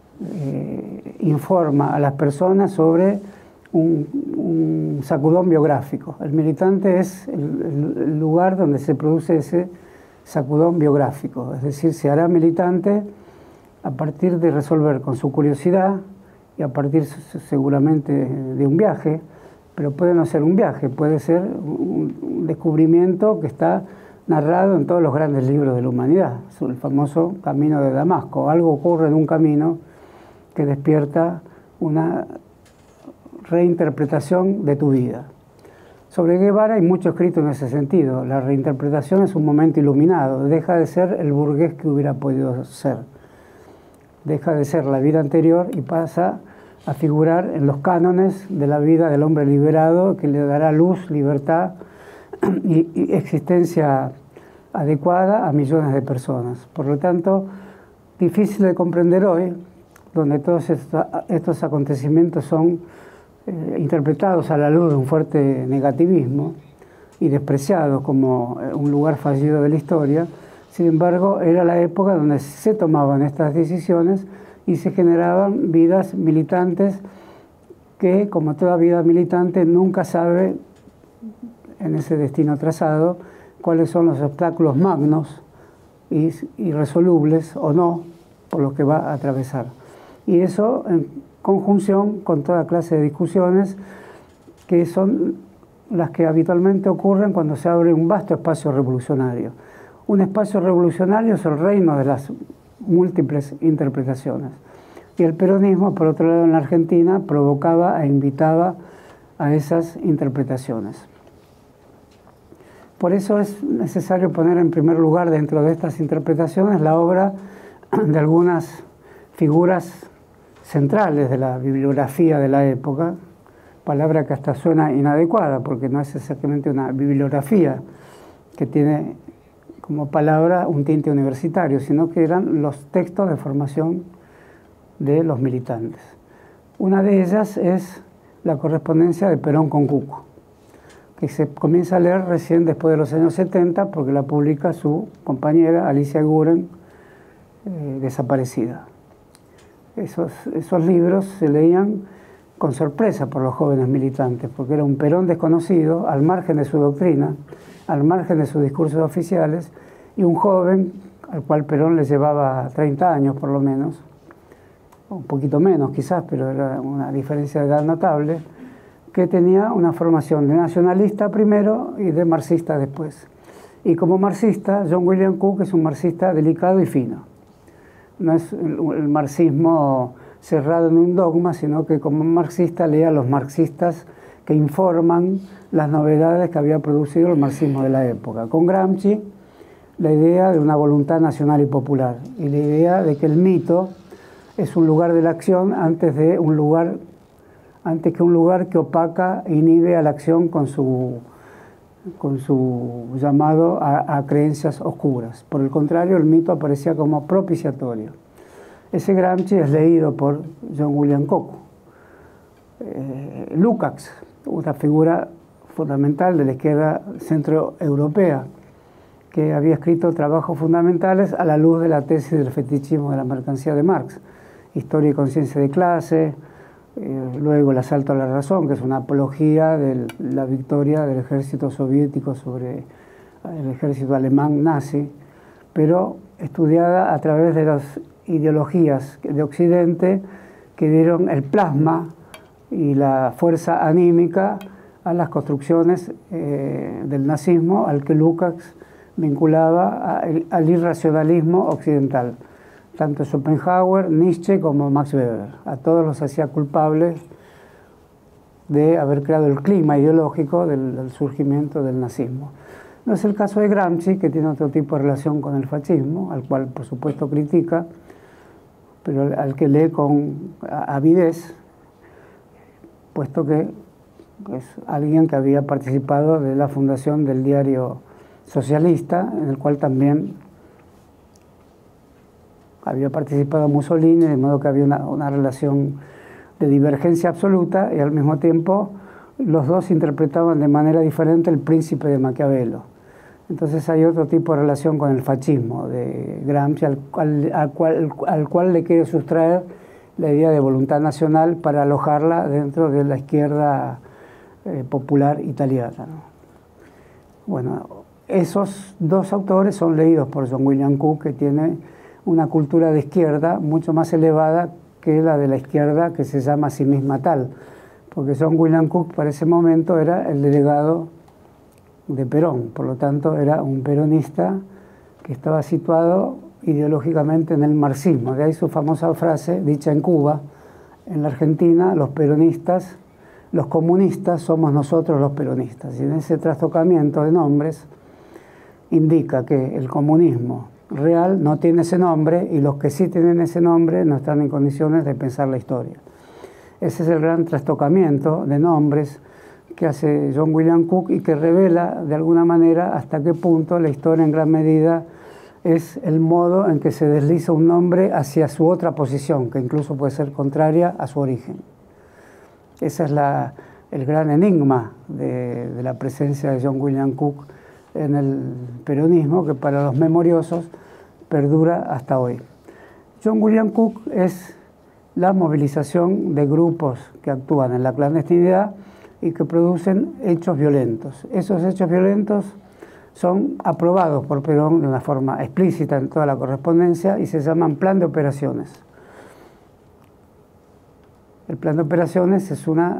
informa a las personas sobre un sacudón biográfico. El militante es el lugar donde se produce ese sacudón biográfico, es decir, se hará militante a partir de resolver con su curiosidad y a partir seguramente de un viaje, pero puede no ser un viaje, puede ser un descubrimiento que está narrado en todos los grandes libros de la humanidad, el famoso Camino de Damasco. Algo ocurre en un camino que despierta una reinterpretación de tu vida. Sobre Guevara hay mucho escrito en ese sentido. La reinterpretación es un momento iluminado, deja de ser el burgués que hubiera podido ser. Deja de ser la vida anterior y pasa a figurar en los cánones de la vida del hombre liberado, que le dará luz, libertad y existencia adecuada a millones de personas. Por lo tanto, difícil de comprender hoy, donde todos estos acontecimientos son interpretados a la luz de un fuerte negativismo y despreciados como un lugar fallido de la historia. Sin embargo, era la época donde se tomaban estas decisiones y se generaban vidas militantes que, como toda vida militante, nunca sabe en ese destino trazado cuáles son los obstáculos magnos y irresolubles o no por los que va a atravesar. Y eso en conjunción con toda clase de discusiones que son las que habitualmente ocurren cuando se abre un vasto espacio revolucionario. Un espacio revolucionario es el reino de las múltiples interpretaciones. Y el peronismo, por otro lado, en la Argentina, provocaba e invitaba a esas interpretaciones. Por eso es necesario poner en primer lugar dentro de estas interpretaciones la obra de algunas figuras centrales de la bibliografía de la época, palabra que hasta suena inadecuada porque no es exactamente una bibliografía que tiene como palabra un tinte universitario, sino que eran los textos de formación de los militantes. Una de ellas es la correspondencia de Perón con Cuco, que se comienza a leer recién después de los años 70 porque la publica su compañera Alicia Guren, desaparecida. Esos libros se leían con sorpresa por los jóvenes militantes, porque era un Perón desconocido, al margen de su doctrina, al margen de sus discursos oficiales, y un joven al cual Perón le llevaba 30 años por lo menos, un poquito menos quizás, pero era una diferencia de edad notable, que tenía una formación de nacionalista primero y de marxista después. Y como marxista, John William Cook es un marxista delicado y fino. No es el marxismo cerrado en un dogma, sino que como marxista leía a los marxistas que informan las novedades que había producido el marxismo de la época. Con Gramsci, la idea de una voluntad nacional y popular, y la idea de que el mito es un lugar de la acción antes que un lugar que opaca e inhibe a la acción con su llamado a creencias oscuras. Por el contrario, el mito aparecía como propiciatorio. Ese Gramsci es leído por John William Cook. Lukács, una figura fundamental de la izquierda centroeuropea, que había escrito trabajos fundamentales a la luz de la tesis del fetichismo de la mercancía de Marx, Historia y conciencia de clase, luego el asalto a la razón, que es una apología de la victoria del ejército soviético sobre el ejército alemán nazi, pero estudiada a través de las ideologías de Occidente que dieron el plasma y la fuerza anímica a las construcciones del nazismo, al que Lukács vinculaba al irracionalismo occidental. Tanto Schopenhauer, Nietzsche como Max Weber. A todos los hacía culpables de haber creado el clima ideológico del surgimiento del nazismo. No es el caso de Gramsci, que tiene otro tipo de relación con el fascismo, al cual por supuesto critica, pero al que lee con avidez, puesto que es alguien que había participado de la fundación del diario socialista, en el cual también había participado Mussolini, de modo que había una relación de divergencia absoluta, y al mismo tiempo los dos interpretaban de manera diferente El Príncipe de Maquiavelo. Entonces hay otro tipo de relación con el fascismo de Gramsci, al cual le quiere sustraer la idea de voluntad nacional para alojarla dentro de la izquierda popular italiana, ¿no? Bueno, esos dos autores son leídos por John William Cook, que tiene una cultura de izquierda mucho más elevada que la de la izquierda que se llama a sí misma tal, porque John William Cook para ese momento era el delegado de Perón, por lo tanto era un peronista que estaba situado ideológicamente en el marxismo. De ahí su famosa frase dicha en Cuba: en la Argentina los peronistas, los comunistas somos nosotros los peronistas. Y en ese trastocamiento de nombres indica que el comunismo real no tiene ese nombre, y los que sí tienen ese nombre no están en condiciones de pensar la historia. Ese es el gran trastocamiento de nombres que hace John William Cook, y que revela de alguna manera hasta qué punto la historia en gran medida es el modo en que se desliza un nombre hacia su otra posición, que incluso puede ser contraria a su origen. Ese es el gran enigma de la presencia de John William Cook en el peronismo, que para los memoriosos perdura hasta hoy. John William Cook es la movilización de grupos que actúan en la clandestinidad y que producen hechos violentos. Esos hechos violentos son aprobados por Perón de una forma explícita en toda la correspondencia y se llaman plan de operaciones. El plan de operaciones es un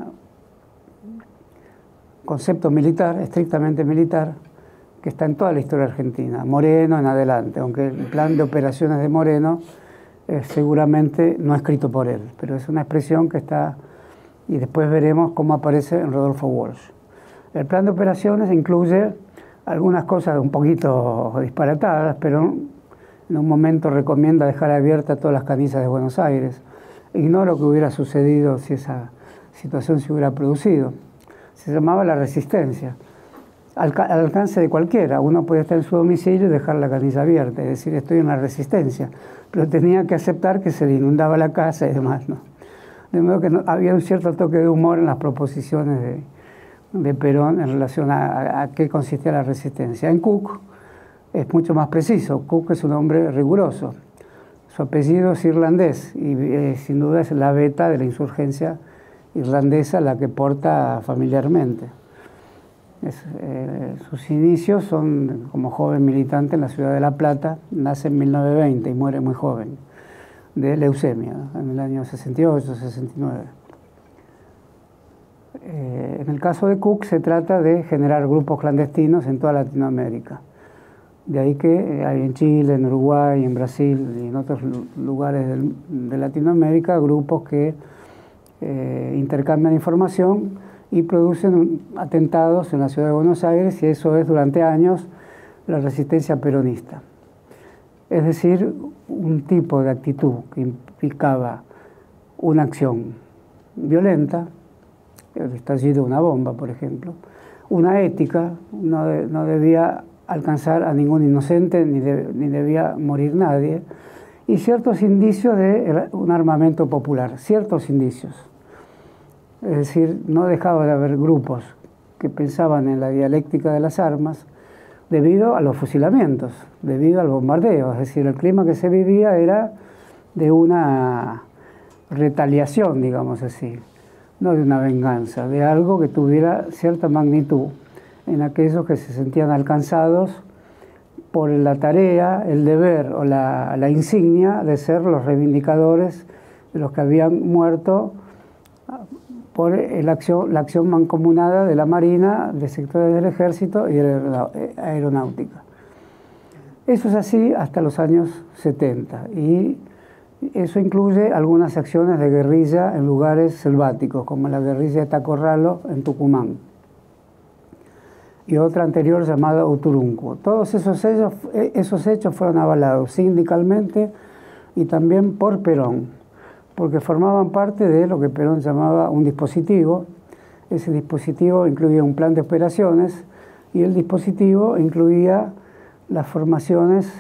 concepto militar, estrictamente militar, que está en toda la historia argentina, Moreno en adelante, aunque el plan de operaciones de Moreno seguramente no escrito por él, pero es una expresión que está, y después veremos cómo aparece en Rodolfo Walsh. El plan de operaciones incluye algunas cosas un poquito disparatadas, pero en un momento recomienda dejar abiertas todas las canillas de Buenos Aires. Ignoro que hubiera sucedido si esa situación se hubiera producido. Se llamaba la resistencia. Al alcance de cualquiera. Uno puede estar en su domicilio y dejar la canilla abierta, es decir, estoy en la resistencia. Pero tenía que aceptar que se le inundaba la casa y demás, ¿no? De modo que había un cierto toque de humor en las proposiciones de Perón en relación a qué consistía la resistencia. En Cook es mucho más preciso. Cook es un hombre riguroso. Su apellido es irlandés y sin duda es la beta de la insurgencia irlandesa la que porta familiarmente. Sus inicios son como joven militante en la ciudad de La Plata, nace en 1920 y muere muy joven, de leucemia, en el año 68, 69. En el caso de Cook se trata de generar grupos clandestinos en toda Latinoamérica. De ahí que hay en Chile, en Uruguay, en Brasil y en otros lugares de Latinoamérica grupos que intercambian información y producen atentados en la ciudad de Buenos Aires, y eso es durante años la resistencia peronista. Es decir, un tipo de actitud que implicaba una acción violenta, el estallido de una bomba, por ejemplo, una ética, no debía alcanzar a ningún inocente, ni debía morir nadie, y ciertos indicios de un armamento popular, ciertos indicios. Es decir, no dejaba de haber grupos que pensaban en la dialéctica de las armas debido a los fusilamientos, debido al bombardeo. Es decir, el clima que se vivía era de una retaliación, digamos así, no de una venganza, de algo que tuviera cierta magnitud en aquellos que se sentían alcanzados por la tarea, el deber o la insignia de ser los reivindicadores de los que habían muerto por la acción mancomunada de la Marina, de sectores del Ejército y de la Aeronáutica. Eso es así hasta los años 70 y eso incluye algunas acciones de guerrilla en lugares selváticos, como la guerrilla de Tacorralo en Tucumán y otra anterior llamada Uturuncu. Todos esos hechos fueron avalados sindicalmente y también por Perón, porque formaban parte de lo que Perón llamaba un dispositivo. Ese dispositivo incluía un plan de operaciones y el dispositivo incluía las formaciones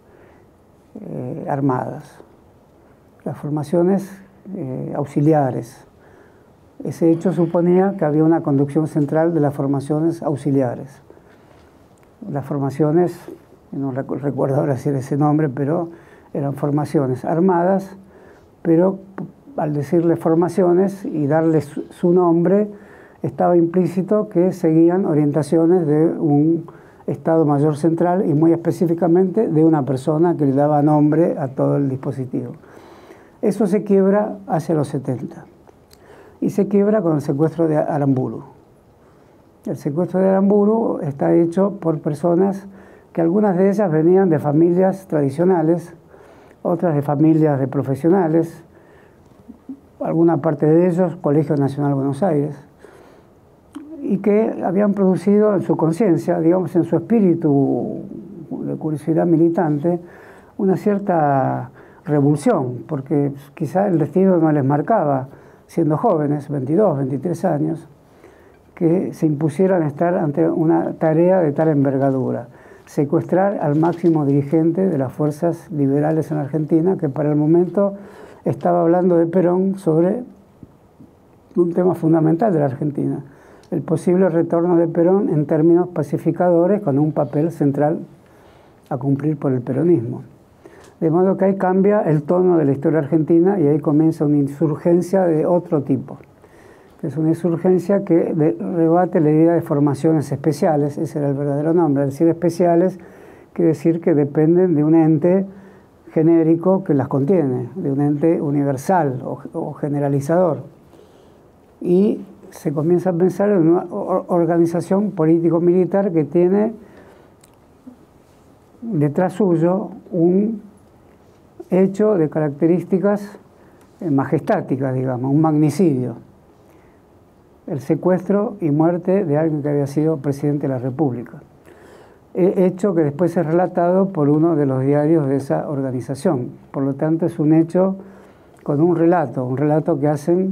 armadas, las formaciones auxiliares. Ese hecho suponía que había una conducción central de las formaciones auxiliares. Las formaciones, no recuerdo ahora decir ese nombre, pero eran formaciones armadas, pero al decirle formaciones y darle su nombre, estaba implícito que seguían orientaciones de un Estado Mayor Central y muy específicamente de una persona que le daba nombre a todo el dispositivo. Eso se quiebra hacia los 70 y se quiebra con el secuestro de Aramburu. El secuestro de Aramburu está hecho por personas que algunas de ellas venían de familias tradicionales, otras de familias de profesionales, alguna parte de ellos Colegio Nacional Buenos Aires, y que habían producido en su conciencia, digamos en su espíritu de curiosidad militante, una cierta revulsión, porque quizá el destino no les marcaba, siendo jóvenes, 22, 23 años, que se impusieran a estar ante una tarea de tal envergadura, secuestrar al máximo dirigente de las fuerzas liberales en Argentina, que para el momento estaba hablando de Perón sobre un tema fundamental de la Argentina, el posible retorno de Perón en términos pacificadores con un papel central a cumplir por el peronismo. De modo que ahí cambia el tono de la historia argentina y ahí comienza una insurgencia de otro tipo, que es una insurgencia que rebate la idea de formaciones especiales, ese era el verdadero nombre. Al decir especiales quiere decir que dependen de un ente genérico que las contiene, de un ente universal o generalizador. Y se comienza a pensar en una organización político-militar que tiene detrás suyo un hecho de características majestáticas, digamos, un magnicidio, el secuestro y muerte de alguien que había sido presidente de la República, hecho que después es relatado por uno de los diarios de esa organización. Por lo tanto, es un hecho con un relato que hacen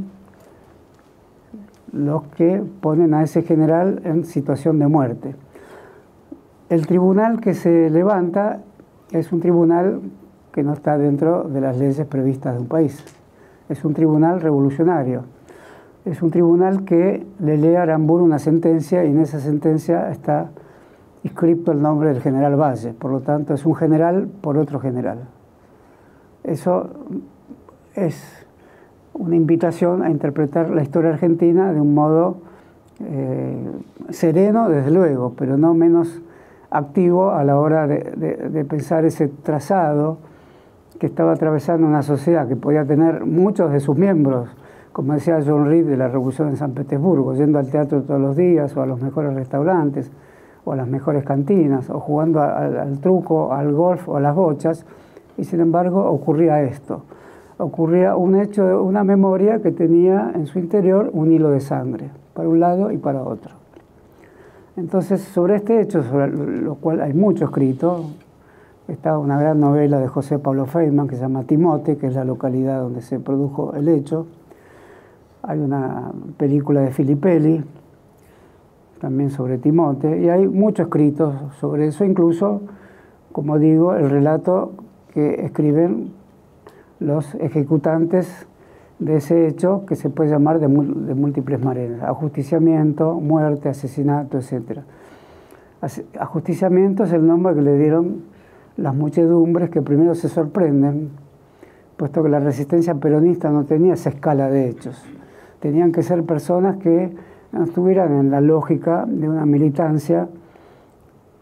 los que ponen a ese general en situación de muerte. El tribunal que se levanta es un tribunal que no está dentro de las leyes previstas de un país. Es un tribunal revolucionario. Es un tribunal que le lee a Aramburu una sentencia y en esa sentencia está inscripto el nombre del general Valle. Por lo tanto, es un general por otro general. Eso es una invitación a interpretar la historia argentina de un modo sereno, desde luego, pero no menos activo a la hora de pensar ese trazado que estaba atravesando una sociedad que podía tener muchos de sus miembros, como decía John Reed de la Revolución en San Petersburgo, yendo al teatro todos los días, o a los mejores restaurantes, o a las mejores cantinas, o jugando al truco, al golf o a las bochas, y sin embargo ocurría esto. Ocurría un hecho, una memoria que tenía en su interior un hilo de sangre, para un lado y para otro. Entonces, sobre este hecho, sobre lo cual hay mucho escrito, está una gran novela de José Pablo Feynman que se llama Timote, que es la localidad donde se produjo el hecho. Hay una película de Filippelli, también sobre Timote, y hay mucho escrito sobre eso, incluso, como digo, el relato que escriben los ejecutantes de ese hecho, que se puede llamar de múltiples maneras: ajusticiamiento, muerte, asesinato, etc. Ajusticiamiento es el nombre que le dieron las muchedumbres que primero se sorprenden, puesto que la resistencia peronista no tenía esa escala de hechos. Tenían que ser personas que no estuvieran en la lógica de una militancia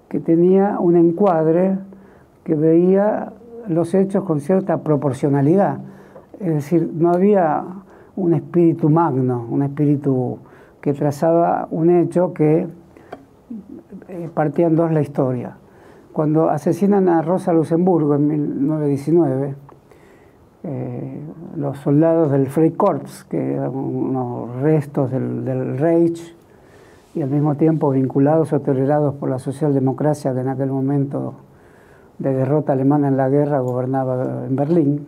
que tenía un encuadre que veía los hechos con cierta proporcionalidad. Es decir, no había un espíritu magno, un espíritu que trazaba un hecho que partía en dos la historia. Cuando asesinan a Rosa Luxemburgo en 1919, los soldados del Freikorps, que eran unos restos del Reich, y al mismo tiempo vinculados o tolerados por la socialdemocracia que en aquel momento de derrota alemana en la guerra gobernaba en Berlín,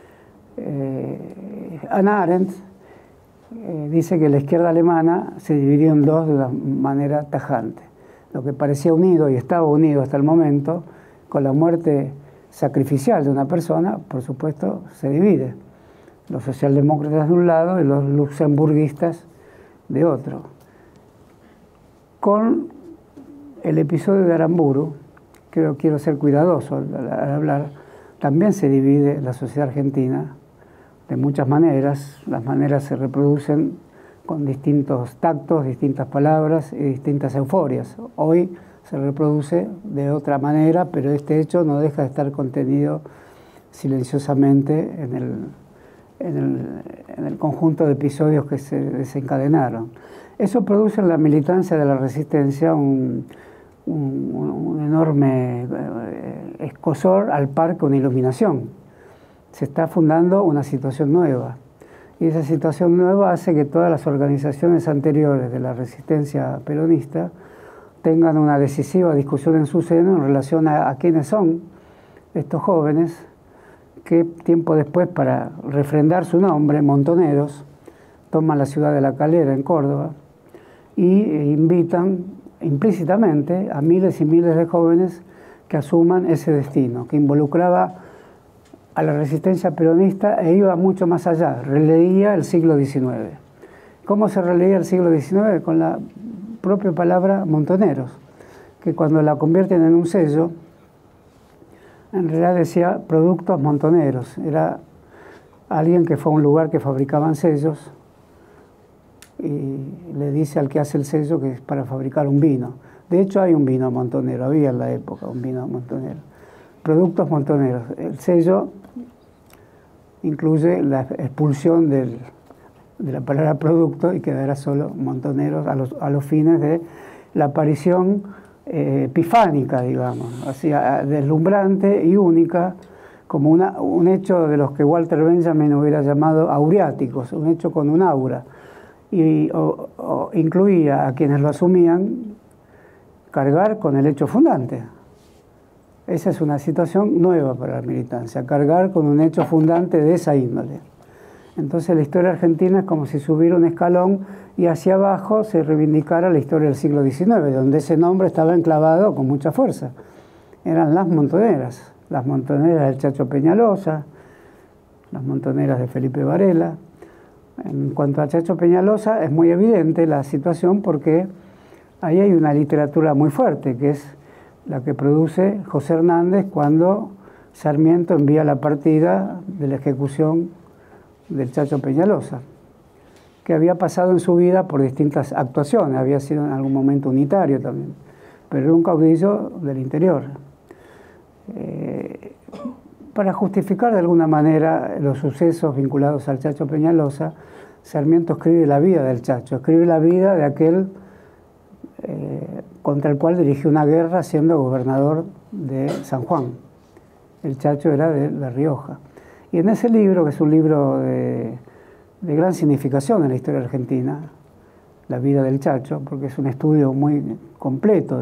Hannah Arendt dice que la izquierda alemana se dividió en dos de una manera tajante. Lo que parecía unido y estaba unido hasta el momento, con la muerte sacrificial de una persona, por supuesto, se divide. Los socialdemócratas de un lado y los luxemburguistas de otro. Con el episodio de Aramburu, quiero ser cuidadoso al hablar, también se divide la sociedad argentina de muchas maneras. Las maneras se reproducen con distintos tactos, distintas palabras y distintas euforias. Hoy se reproduce de otra manera, pero este hecho no deja de estar contenido silenciosamente en el conjunto de episodios que se desencadenaron. Eso produce en la militancia de la resistencia un enorme escozor al par con iluminación. Se está fundando una situación nueva. Y esa situación nueva hace que todas las organizaciones anteriores de la resistencia peronista tengan una decisiva discusión en su seno en relación a quiénes son estos jóvenes que tiempo después, para refrendar su nombre, Montoneros, toman la ciudad de La Calera en Córdoba y invitan implícitamente a miles y miles de jóvenes que asuman ese destino, que involucraba a la resistencia peronista e iba mucho más allá, releía el siglo XIX. ¿Cómo se releía el siglo XIX? Con la propia palabra Montoneros, que cuando la convierten en un sello, en realidad decía Productos Montoneros. Era alguien que fue a un lugar que fabricaban sellos y le dice al que hace el sello que es para fabricar un vino. De hecho hay un vino montonero, había en la época un vino montonero. Productos Montoneros. El sello incluye la expulsión de la palabra producto y quedará solo Montoneros a los fines de la aparición epifánica, digamos, así, deslumbrante y única, como un hecho de los que Walter Benjamin hubiera llamado aureáticos, un hecho con un aura, y incluía a quienes lo asumían cargar con el hecho fundante. Esa es una situación nueva para la militancia, cargar con un hecho fundante de esa índole. Entonces la historia argentina es como si subiera un escalón y hacia abajo se reivindicara la historia del siglo XIX, donde ese nombre estaba enclavado con mucha fuerza. Eran las montoneras del Chacho Peñalosa, las montoneras de Felipe Varela. En cuanto a Chacho Peñalosa, es muy evidente la situación porque ahí hay una literatura muy fuerte, que es la que produce José Hernández cuando Sarmiento envía la partida de la ejecución del Chacho Peñalosa, que había pasado en su vida por distintas actuaciones, había sido en algún momento unitario también, pero era un caudillo del interior. Para justificar de alguna manera los sucesos vinculados al Chacho Peñalosa, Sarmiento escribe la vida del Chacho, escribe la vida de aquel contra el cual dirigió una guerra siendo gobernador de San Juan. El Chacho era de La Rioja. Y en ese libro, que es un libro de gran significación en la historia argentina, La vida del Chacho, porque es un estudio muy completo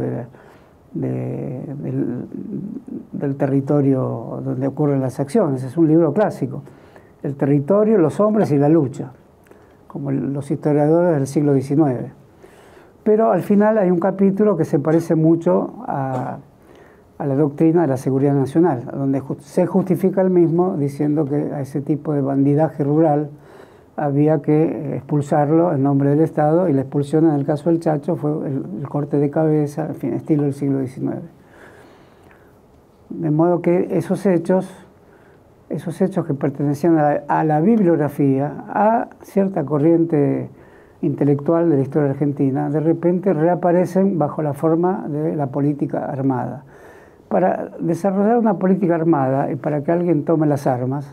del territorio donde ocurren las acciones, es un libro clásico. El territorio, los hombres y la lucha, como los historiadores del siglo XIX. Pero al final hay un capítulo que se parece mucho a la doctrina de la seguridad nacional, donde se justifica el mismo diciendo que a ese tipo de bandidaje rural había que expulsarlo en nombre del Estado, y la expulsión en el caso del Chacho fue el corte de cabeza, en fin, estilo del siglo XIX. De modo que esos hechos que pertenecían a la bibliografía, a cierta corriente intelectual de la historia argentina, de repente reaparecen bajo la forma de la política armada. Para desarrollar una política armada y para que alguien tome las armas,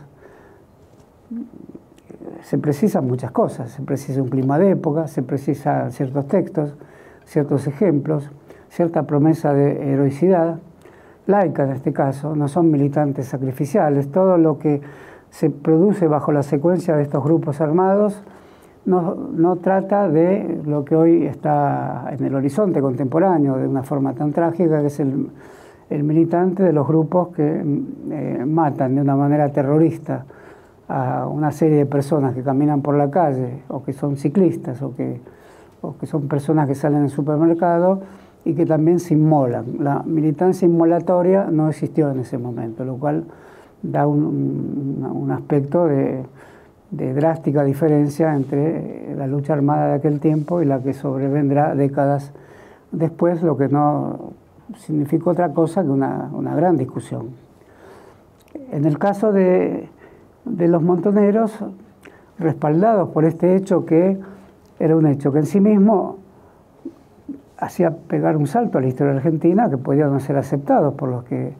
se precisan muchas cosas. Se precisa un clima de época, se precisan ciertos textos, ciertos ejemplos, cierta promesa de heroicidad, laica en este caso, no son militantes sacrificiales. Todo lo que se produce bajo la secuencia de estos grupos armados no trata de lo que hoy está en el horizonte contemporáneo de una forma tan trágica, que es el militante de los grupos que matan de una manera terrorista a una serie de personas que caminan por la calle, o que son ciclistas, o que son personas que salen al supermercado y que también se inmolan. La militancia inmolatoria no existió en ese momento, lo cual da un aspecto de drástica diferencia entre la lucha armada de aquel tiempo y la que sobrevendrá décadas después, lo que no significa otra cosa que una gran discusión. En el caso de los montoneros, respaldados por este hecho, que era un hecho que en sí mismo hacía pegar un salto a la historia argentina, que podía no ser aceptado por los que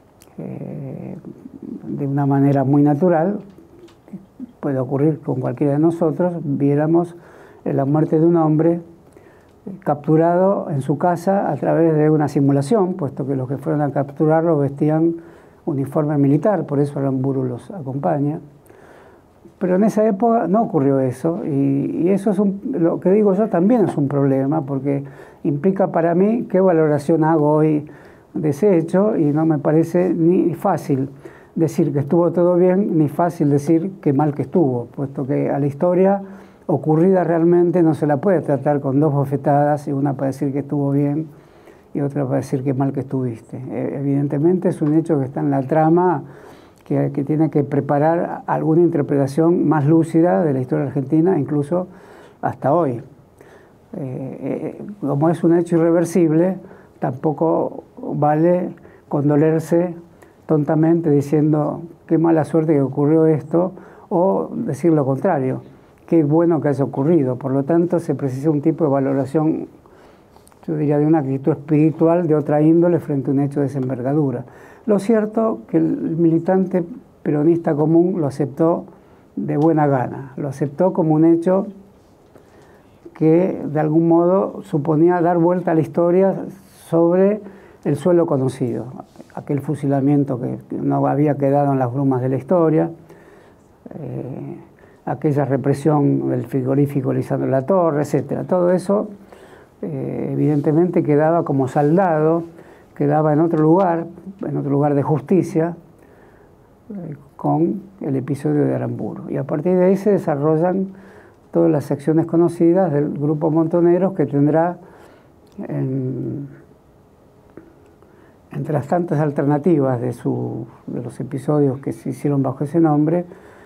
de una manera muy natural, puede ocurrir con cualquiera de nosotros, viéramos la muerte de un hombre capturado en su casa a través de una simulación, puesto que los que fueron a capturarlo vestían uniforme militar, por eso Aramburu los acompaña. Pero en esa época no ocurrió eso, y eso es lo que digo yo también es un problema, porque implica para mí qué valoración hago hoy de ese hecho, y no me parece ni fácil decir que estuvo todo bien, ni fácil decir que mal que estuvo, puesto que a la historia ocurrida realmente no se la puede tratar con dos bofetadas, y una para decir que estuvo bien y otra para decir que mal que estuviste. Evidentemente es un hecho que está en la trama, que tiene que preparar alguna interpretación más lúcida de la historia argentina, incluso hasta hoy. Como es un hecho irreversible, tampoco vale condolerse tontamente diciendo qué mala suerte que ocurrió esto, o decir lo contrario, qué bueno que haya ocurrido. Por lo tanto, se precisa un tipo de valoración, yo diría, de una actitud espiritual de otra índole frente a un hecho de esa envergadura. Lo cierto que el militante peronista común lo aceptó de buena gana, lo aceptó como un hecho que de algún modo suponía dar vuelta a la historia sobre el suelo conocido, aquel fusilamiento que no había quedado en las brumas de la historia, aquella represión del frigorífico Lisandro Latorre, etc. Todo eso evidentemente quedaba como saldado, quedaba en otro lugar de justicia, con el episodio de Aramburu. Y a partir de ahí se desarrollan todas las secciones conocidas del grupo Montoneros, que tendrá, entre las tantas alternativas de los episodios que se hicieron bajo ese nombre,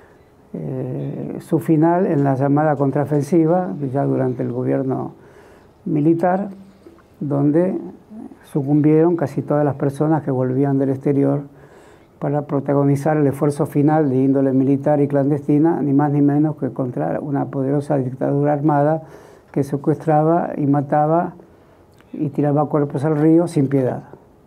su final en la llamada contraofensiva, ya durante el gobierno militar, donde sucumbieron casi todas las personas que volvían del exterior para protagonizar el esfuerzo final de índole militar y clandestina, ni más ni menos que contra una poderosa dictadura armada que secuestraba y mataba y tiraba cuerpos al río sin piedad.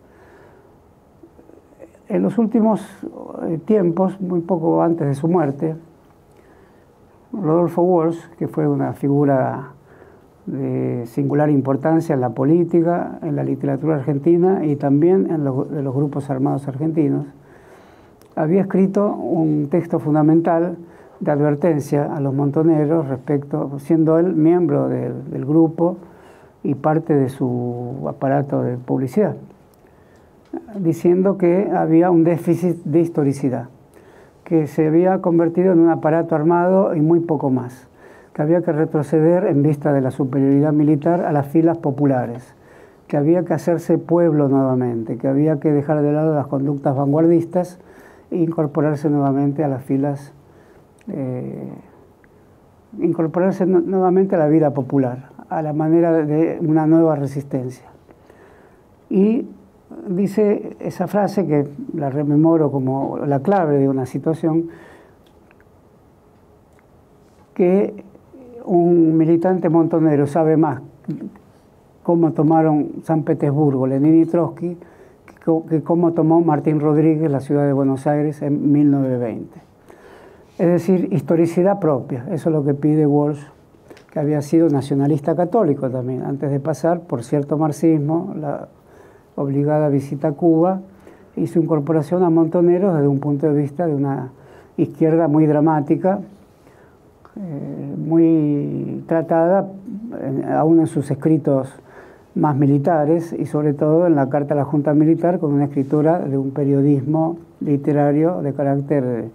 En los últimos tiempos, muy poco antes de su muerte, Rodolfo Walsh, que fue una figura de singular importancia en la política, en la literatura argentina y también en los grupos armados argentinos, había escrito un texto fundamental de advertencia a los montoneros respecto, siendo él miembro del grupo y parte de su aparato de publicidad, diciendo que había un déficit de historicidad, que se había convertido en un aparato armado y muy poco más, que había que retroceder en vista de la superioridad militar a las filas populares, que había que hacerse pueblo nuevamente, que había que dejar de lado las conductas vanguardistas e incorporarse nuevamente a las filas, incorporarse nuevamente a la vida popular, a la manera de una nueva resistencia. Y dice esa frase, que la rememoro como la clave de una situación, que un militante montonero sabe más cómo tomaron San Petersburgo Lenin y Trotsky que cómo tomó Martín Rodríguez la ciudad de Buenos Aires en 1920. Es decir, historicidad propia, eso es lo que pide Walsh, que había sido nacionalista católico también, antes de pasar por cierto marxismo, la obligada visita a Cuba y su incorporación a Montoneros desde un punto de vista de una izquierda muy dramática, muy tratada aún en sus escritos más militares y sobre todo en la Carta a la Junta Militar con una escritura de un periodismo literario de carácter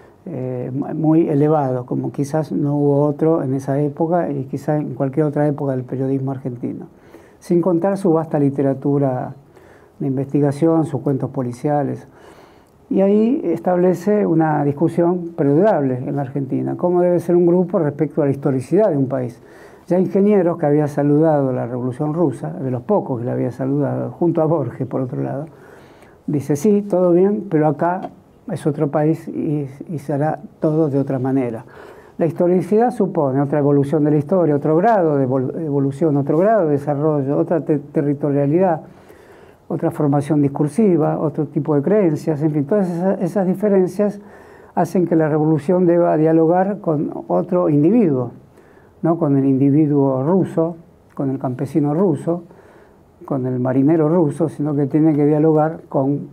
muy elevado, como quizás no hubo otro en esa época y quizás en cualquier otra época del periodismo argentino. Sin contar su vasta literatura de investigación, sus cuentos policiales. Y ahí establece una discusión perdurable en la Argentina, cómo debe ser un grupo respecto a la historicidad de un país. Ya Ingenieros, que había saludado la Revolución Rusa, de los pocos que la había saludado, junto a Borges, por otro lado, dice, sí, todo bien, pero acá es otro país y se hará todo de otra manera. La historicidad supone otra evolución de la historia, otro grado de evolución, otro grado de desarrollo, otra territorialidad, otra formación discursiva, otro tipo de creencias, en fin, todas esas diferencias hacen que la revolución deba dialogar con otro individuo, no con el individuo ruso, con el campesino ruso, con el marinero ruso, sino que tiene que dialogar con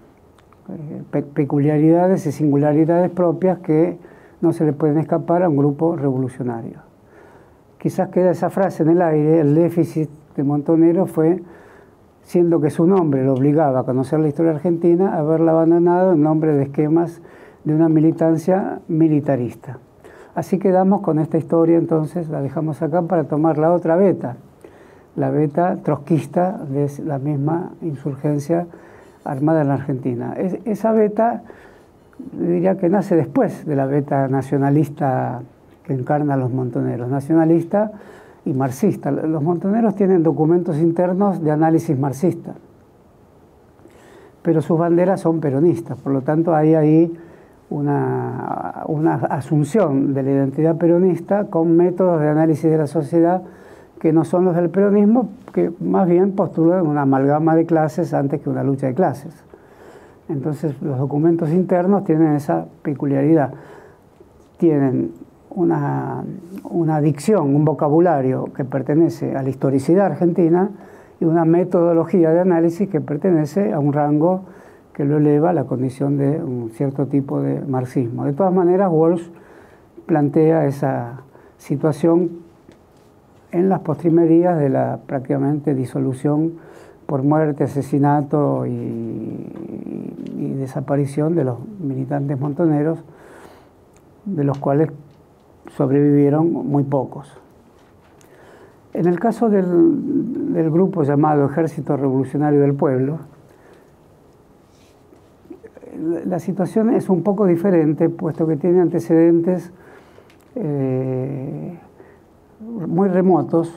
peculiaridades y singularidades propias que no se le pueden escapar a un grupo revolucionario. Quizás queda esa frase en el aire, el déficit de Montonero fue, siendo que su nombre lo obligaba a conocer la historia argentina, haberla abandonado en nombre de esquemas de una militancia militarista. Así quedamos con esta historia, entonces la dejamos acá para tomar la otra beta, la beta trotskista de la misma insurgencia armada en la Argentina. Esa beta, diría que nace después de la beta nacionalista que encarna a los montoneros, nacionalista y marxista. Los montoneros tienen documentos internos de análisis marxista, pero sus banderas son peronistas, por lo tanto hay ahí una asunción de la identidad peronista con métodos de análisis de la sociedad que no son los del peronismo, que más bien postulan una amalgama de clases antes que una lucha de clases. Entonces los documentos internos tienen esa peculiaridad, tienen una dicción, un vocabulario que pertenece a la historicidad argentina y una metodología de análisis que pertenece a un rango que lo eleva a la condición de un cierto tipo de marxismo. De todas maneras, Walsh plantea esa situación en las postrimerías de la prácticamente disolución por muerte, asesinato y desaparición de los militantes montoneros, de los cuales sobrevivieron muy pocos. En el caso del grupo llamado Ejército Revolucionario del Pueblo, la situación es un poco diferente, puesto que tiene antecedentes muy remotos.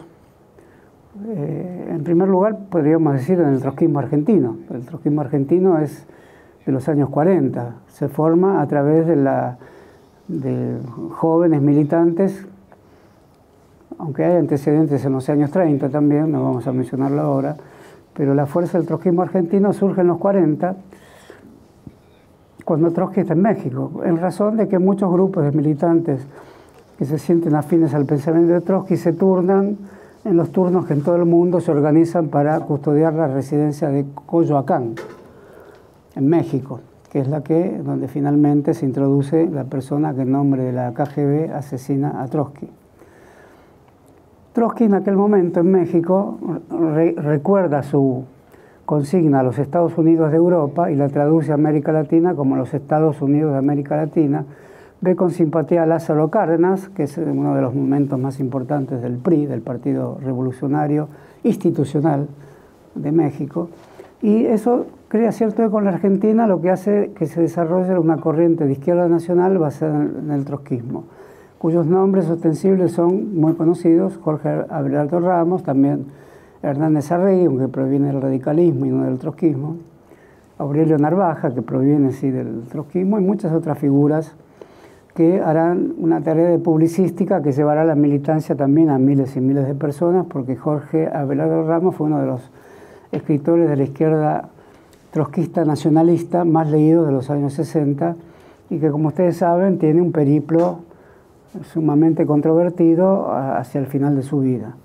En primer lugar, podríamos decir en el trotskismo argentino. El trotskismo argentino es de los años 40. Se forma a través de jóvenes militantes, aunque hay antecedentes en los años 30 también, no vamos a mencionarlo ahora, pero la fuerza del trotskismo argentino surge en los 40, cuando Trotsky está en México, en razón de que muchos grupos de militantes que se sienten afines al pensamiento de Trotsky se turnan en los turnos que en todo el mundo se organizan para custodiar la residencia de Coyoacán, en México, que es donde finalmente se introduce la persona que en nombre de la KGB asesina a Trotsky. Trotsky en aquel momento en México recuerda su consigna a los Estados Unidos de Europa y la traduce a América Latina como los Estados Unidos de América Latina. Ve con simpatía a Lázaro Cárdenas, que es uno de los momentos más importantes del PRI, del Partido Revolucionario Institucional de México, y eso crea cierto eco en la Argentina, lo que hace que se desarrolle una corriente de izquierda nacional basada en el trotskismo, cuyos nombres ostensibles son muy conocidos: Jorge Abelardo Ramos, también Hernández Arregui, aunque proviene del radicalismo y no del trotskismo, Aurelio Narvaja, que proviene sí del trotskismo, y muchas otras figuras que harán una tarea de publicística que llevará la militancia también a miles y miles de personas, porque Jorge Abelardo Ramos fue uno de los escritores de la izquierda trotskista nacionalista más leídos de los años 60 y que, como ustedes saben, tiene un periplo sumamente controvertido hacia el final de su vida.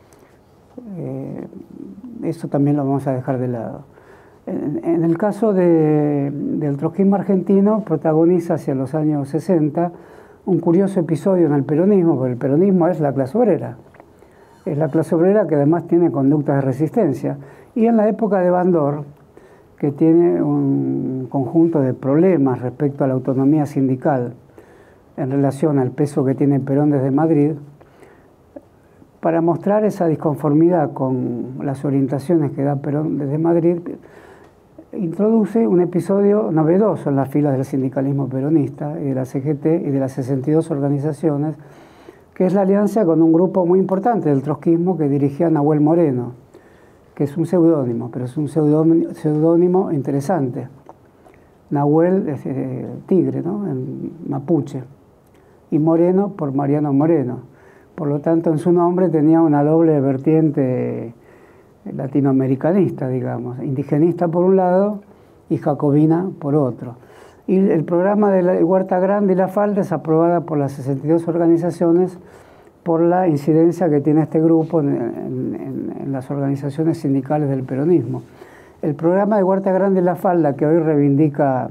Eso también lo vamos a dejar de lado. En el caso del trotskismo argentino, protagoniza hacia los años 60 un curioso episodio en el peronismo, porque el peronismo es la clase obrera. Es la clase obrera que además tiene conductas de resistencia. Y en la época de Bandor, que tiene un conjunto de problemas respecto a la autonomía sindical en relación al peso que tiene Perón desde Madrid, para mostrar esa disconformidad con las orientaciones que da Perón desde Madrid, introduce un episodio novedoso en las filas del sindicalismo peronista y de la CGT y de las 62 organizaciones, que es la alianza con un grupo muy importante del trotskismo que dirigía Nahuel Moreno, que es un seudónimo, pero es un seudónimo interesante. Nahuel es tigre, ¿no?, en mapuche, y Moreno por Mariano Moreno. Por lo tanto, en su nombre tenía una doble vertiente latinoamericanista, digamos, indigenista por un lado y jacobina por otro. Y el programa de la Huerta Grande y La Falda es aprobada por las 62 organizaciones por la incidencia que tiene este grupo en las organizaciones sindicales del peronismo. El programa de Huerta Grande y La Falda, que hoy reivindica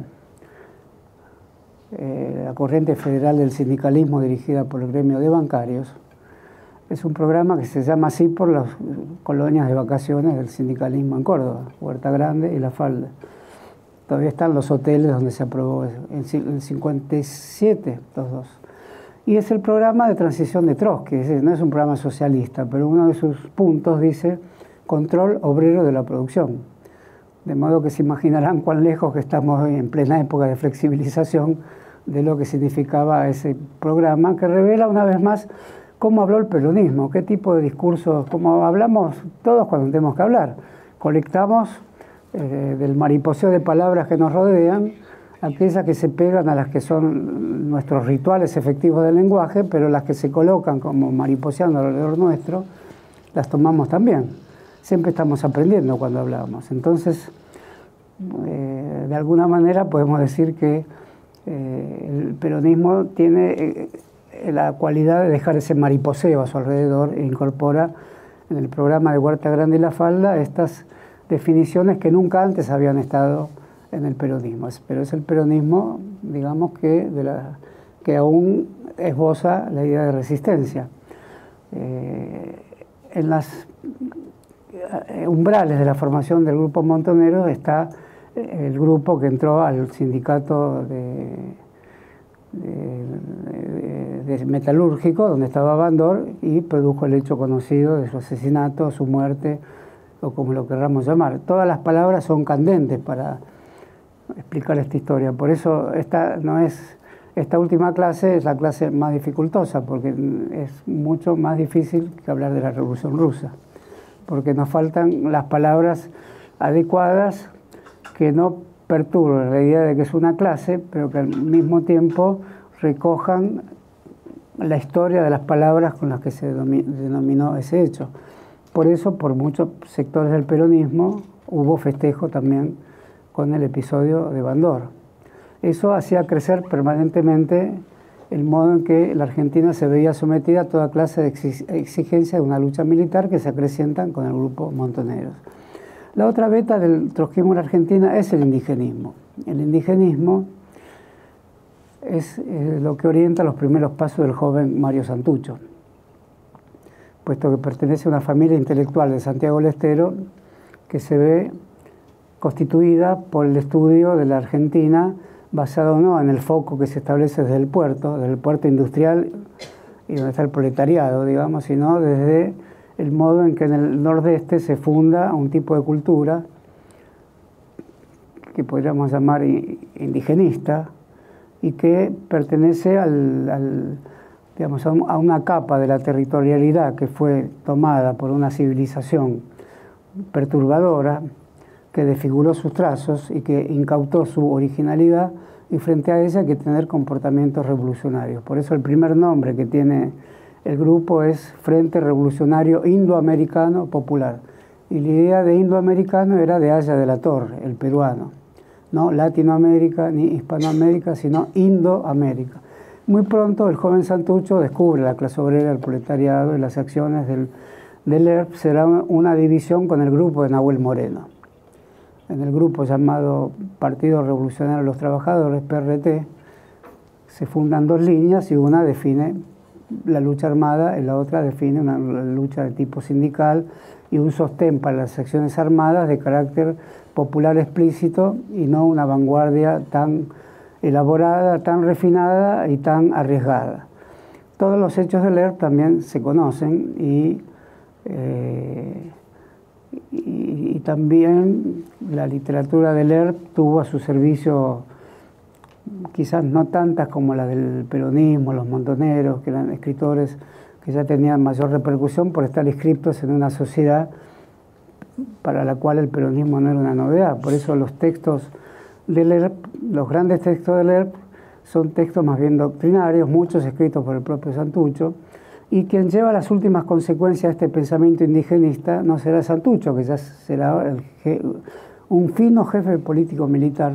la corriente federal del sindicalismo dirigida por el gremio de bancarios, es un programa que se llama así por las colonias de vacaciones del sindicalismo en Córdoba, Huerta Grande y La Falda. Todavía están los hoteles donde se aprobó en 57, los dos. Y es el programa de transición de Trotsky, es decir, no es un programa socialista, pero uno de sus puntos dice control obrero de la producción. De modo que se imaginarán cuán lejos que estamos hoy en plena época de flexibilización de lo que significaba ese programa, que revela una vez más cómo habló el peronismo, qué tipo de discursos, como hablamos todos cuando tenemos que hablar. Colectamos del mariposeo de palabras que nos rodean, aquellas que se pegan a las que son nuestros rituales efectivos del lenguaje, pero las que se colocan como mariposeando alrededor nuestro, las tomamos también. Siempre estamos aprendiendo cuando hablamos. Entonces, de alguna manera podemos decir que el peronismo tiene la cualidad de dejar ese mariposeo a su alrededor e incorpora en el programa de Huerta Grande y La Falda estas definiciones que nunca antes habían estado en el peronismo. Pero es el peronismo, digamos, que aún esboza la idea de resistencia. En las umbrales de la formación del grupo Montoneros está el grupo que entró al sindicato de metalúrgico, donde estaba Bandor, y produjo el hecho conocido de su asesinato, su muerte, o como lo querramos llamar. Todas las palabras son candentes para explicar esta historia. Por eso esta última clase es la clase más dificultosa, porque es mucho más difícil que hablar de la Revolución Rusa, porque nos faltan las palabras adecuadas que no perturben la idea de que es una clase, pero que al mismo tiempo recojan la historia de las palabras con las que se denominó ese hecho. Por eso, por muchos sectores del peronismo, hubo festejo también con el episodio de Bandor. Eso hacía crecer permanentemente el modo en que la Argentina se veía sometida a toda clase de exigencias de una lucha militar que se acrecientan con el grupo Montoneros. La otra beta del trotskismo en la Argentina es el indigenismo. El indigenismo es lo que orienta los primeros pasos del joven Mario Santucho, puesto que pertenece a una familia intelectual de Santiago del Estero que se ve constituida por el estudio de la Argentina basado no en el foco que se establece desde el puerto industrial y donde está el proletariado, digamos, sino desde el modo en que en el nordeste se funda un tipo de cultura que podríamos llamar indigenista y que pertenece digamos, a una capa de la territorialidad que fue tomada por una civilización perturbadora que desfiguró sus trazos y que incautó su originalidad y frente a ella hay que tener comportamientos revolucionarios. Por eso el primer nombre que tiene el grupo es Frente Revolucionario Indoamericano Popular. Y la idea de indoamericano era de Haya de la Torre, el peruano. No Latinoamérica ni Hispanoamérica, sino Indoamérica. Muy pronto el joven Santucho descubre la clase obrera, el proletariado, y las acciones del ERP será una división con el grupo de Nahuel Moreno. En el grupo llamado Partido Revolucionario de los Trabajadores, PRT, se fundan dos líneas y una define la lucha armada y la otra define una lucha de tipo sindical y un sostén para las acciones armadas de carácter popular explícito y no una vanguardia tan elaborada, tan refinada y tan arriesgada. Todos los hechos del ERP también se conocen y también la literatura del ERP tuvo a su servicio quizás no tantas como la del peronismo, los montoneros, que eran escritores que ya tenían mayor repercusión por estar inscriptos en una sociedad para la cual el peronismo no era una novedad. Por eso los textos del ERP, los grandes textos del ERP, son textos más bien doctrinarios, muchos escritos por el propio Santucho, y quien lleva las últimas consecuencias de este pensamiento indigenista no será Santucho, que ya será un fino jefe político militar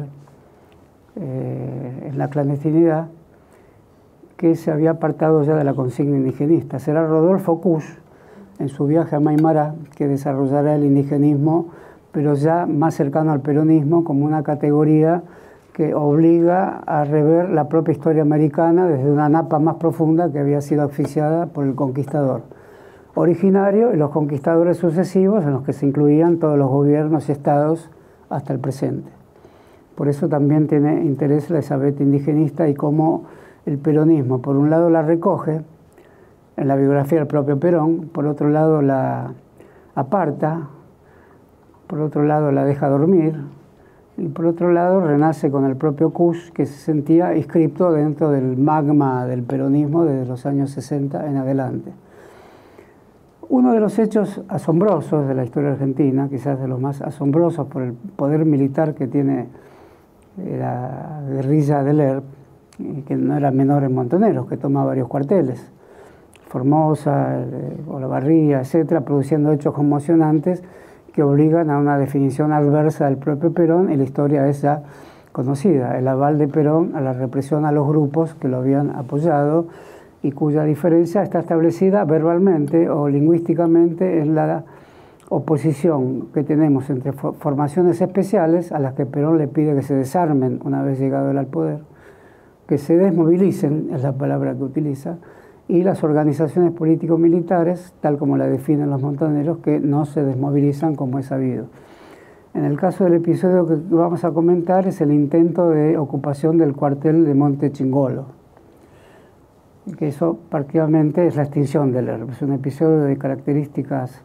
en la clandestinidad, que se había apartado ya de la consigna indigenista. Será Rodolfo Kusch, en su viaje a Maimará, que desarrollará el indigenismo, pero ya más cercano al peronismo, como una categoría que obliga a rever la propia historia americana desde una napa más profunda que había sido asfixiada por el conquistador originario y los conquistadores sucesivos, en los que se incluían todos los gobiernos y estados hasta el presente. Por eso también tiene interés la Isabel indigenista y cómo el peronismo, por un lado, la recoge en la biografía del propio Perón, por otro lado la aparta, por otro lado la deja dormir, y por otro lado renace con el propio Kusch, que se sentía inscripto dentro del magma del peronismo desde los años 60 en adelante. Uno de los hechos asombrosos de la historia argentina, quizás de los más asombrosos por el poder militar que tiene la guerrilla del ERP, que no era menor en Montoneros, que toma varios cuarteles, Formosa, Olavarría, etcétera, produciendo hechos conmocionantes que obligan a una definición adversa del propio Perón, y la historia es ya conocida, el aval de Perón a la represión a los grupos que lo habían apoyado y cuya diferencia está establecida verbalmente o lingüísticamente en la oposición que tenemos entre formaciones especiales, a las que Perón le pide que se desarmen una vez llegado él al poder, que se desmovilicen, es la palabra que utiliza, y las organizaciones político-militares, tal como la definen los montoneros, que no se desmovilizan como es sabido. En el caso del episodio que vamos a comentar es el intento de ocupación del cuartel de Monte Chingolo, que eso prácticamente es la extinción del ERP. Es un episodio de características,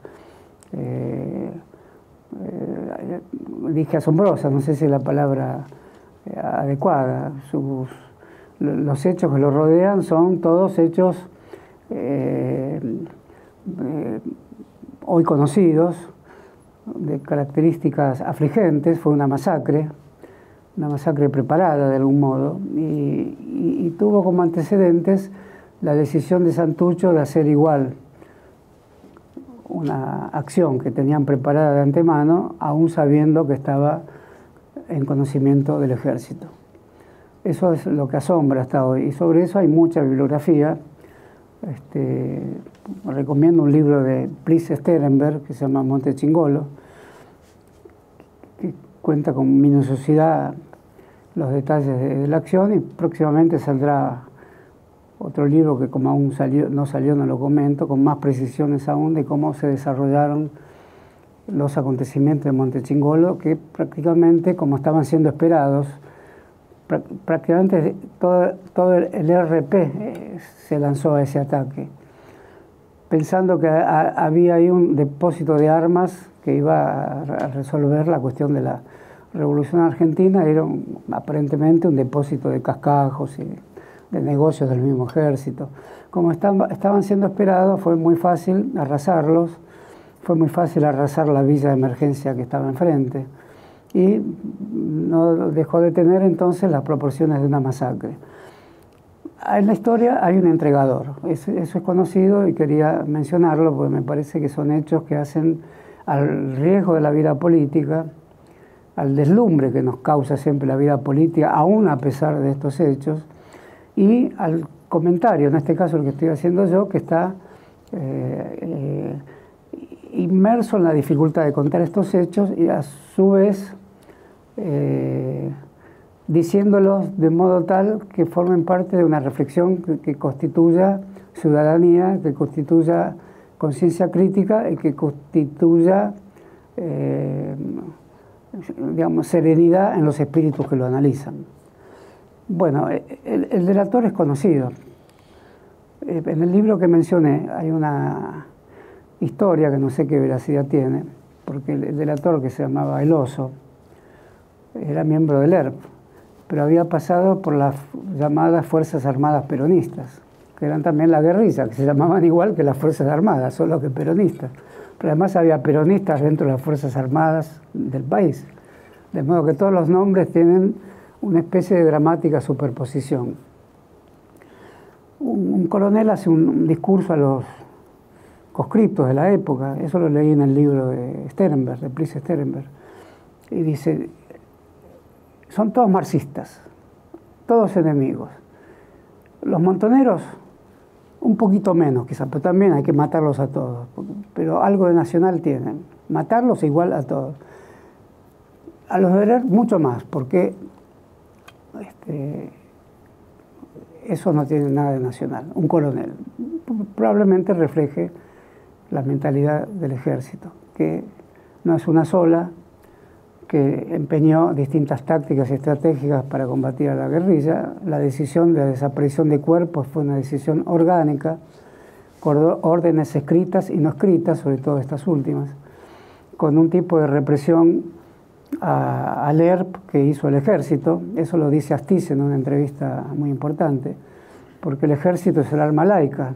dije asombrosas, no sé si es la palabra adecuada. Los hechos que lo rodean son todos hechos hoy conocidos, de características afligentes. Fue una masacre preparada de algún modo, y tuvo como antecedentes la decisión de Santucho de hacer igual una acción que tenían preparada de antemano, aún sabiendo que estaba en conocimiento del ejército. Eso es lo que asombra hasta hoy, y sobre eso hay mucha bibliografía. Recomiendo un libro de Plis Sterenberg que se llama Monte Chingolo, que cuenta con minuciosidad los detalles de la acción, y próximamente saldrá otro libro que, como aún no salió, no lo comento, con más precisiones aún de cómo se desarrollaron los acontecimientos de Monte Chingolo, que prácticamente, como estaban siendo esperados, prácticamente todo el RP se lanzó a ese ataque, pensando que había ahí un depósito de armas que iba a resolver la cuestión de la Revolución Argentina. Era aparentemente un depósito de cascajos y de negocios del mismo ejército. Como estaban siendo esperados, fue muy fácil arrasarlos, fue muy fácil arrasar la villa de emergencia que estaba enfrente. y no dejó de tener entonces las proporciones de una masacre. En la historia hay un entregador, eso es conocido y quería mencionarlo porque me parece que son hechos que hacen al riesgo de la vida política, al deslumbre que nos causa siempre la vida política, aún a pesar de estos hechos, y al comentario, en este caso el que estoy haciendo yo, que está inmerso en la dificultad de contar estos hechos y a su vez diciéndolos de modo tal que formen parte de una reflexión que constituya ciudadanía, que constituya conciencia crítica y que constituya digamos, serenidad en los espíritus que lo analizan. Bueno, el delator es conocido. En el libro que mencioné hay una historia que no sé qué veracidad tiene, porque el delator, que se llamaba El Oso, era miembro del ERP, pero había pasado por las llamadas Fuerzas Armadas Peronistas, que eran también la guerrilla, que se llamaban igual que las Fuerzas Armadas, solo que peronistas. Pero además había peronistas dentro de las Fuerzas Armadas del país, de modo que todos los nombres tienen una especie de dramática superposición. Un coronel hace un discurso a los conscriptos de la época, eso lo leí en el libro de Sterenberg, de Pris Sterenberg, y dice: son todos marxistas, todos enemigos. Los montoneros, un poquito menos quizás, pero también hay que matarlos a todos, pero algo de nacional tienen, matarlos igual a todos. A los de ERP mucho más, porque eso no tiene nada de nacional. Un coronel probablemente refleje la mentalidad del ejército, que no es una sola, que empeñó distintas tácticas y estratégicas para combatir a la guerrilla. La decisión de la desaparición de cuerpos fue una decisión orgánica, con órdenes escritas y no escritas, sobre todo estas últimas, con un tipo de represión al ERP que hizo el ejército. Eso lo dice Astiz en una entrevista muy importante, porque el ejército es el arma laica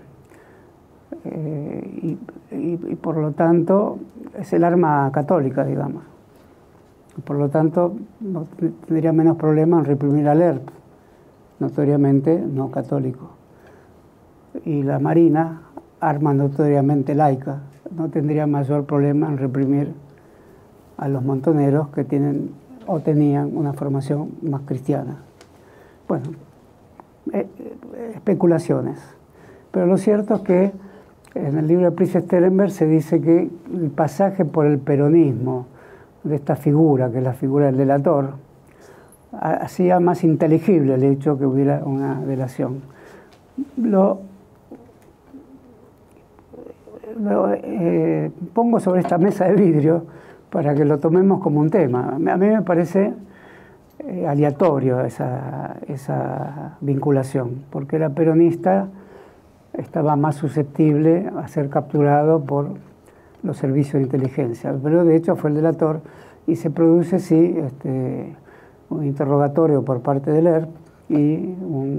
y por lo tanto es el arma católica, digamos. Por lo tanto, no tendría menos problema en reprimir al ERP, notoriamente no católico. Y la Marina, arma notoriamente laica, no tendría mayor problema en reprimir a los montoneros que tienen o tenían una formación más cristiana. Bueno, especulaciones. Pero lo cierto es que en el libro de Pris Sterenberg se dice que el pasaje por el peronismo de esta figura, que es la figura del delator, hacía más inteligible el hecho que hubiera una delación. Pongo sobre esta mesa de vidrio para que lo tomemos como un tema. A mí me parece aleatorio esa vinculación, porque era peronista, estaba más susceptible a ser capturado por los servicios de inteligencia, pero de hecho fue el delator y se produce, sí, un interrogatorio por parte del ERP y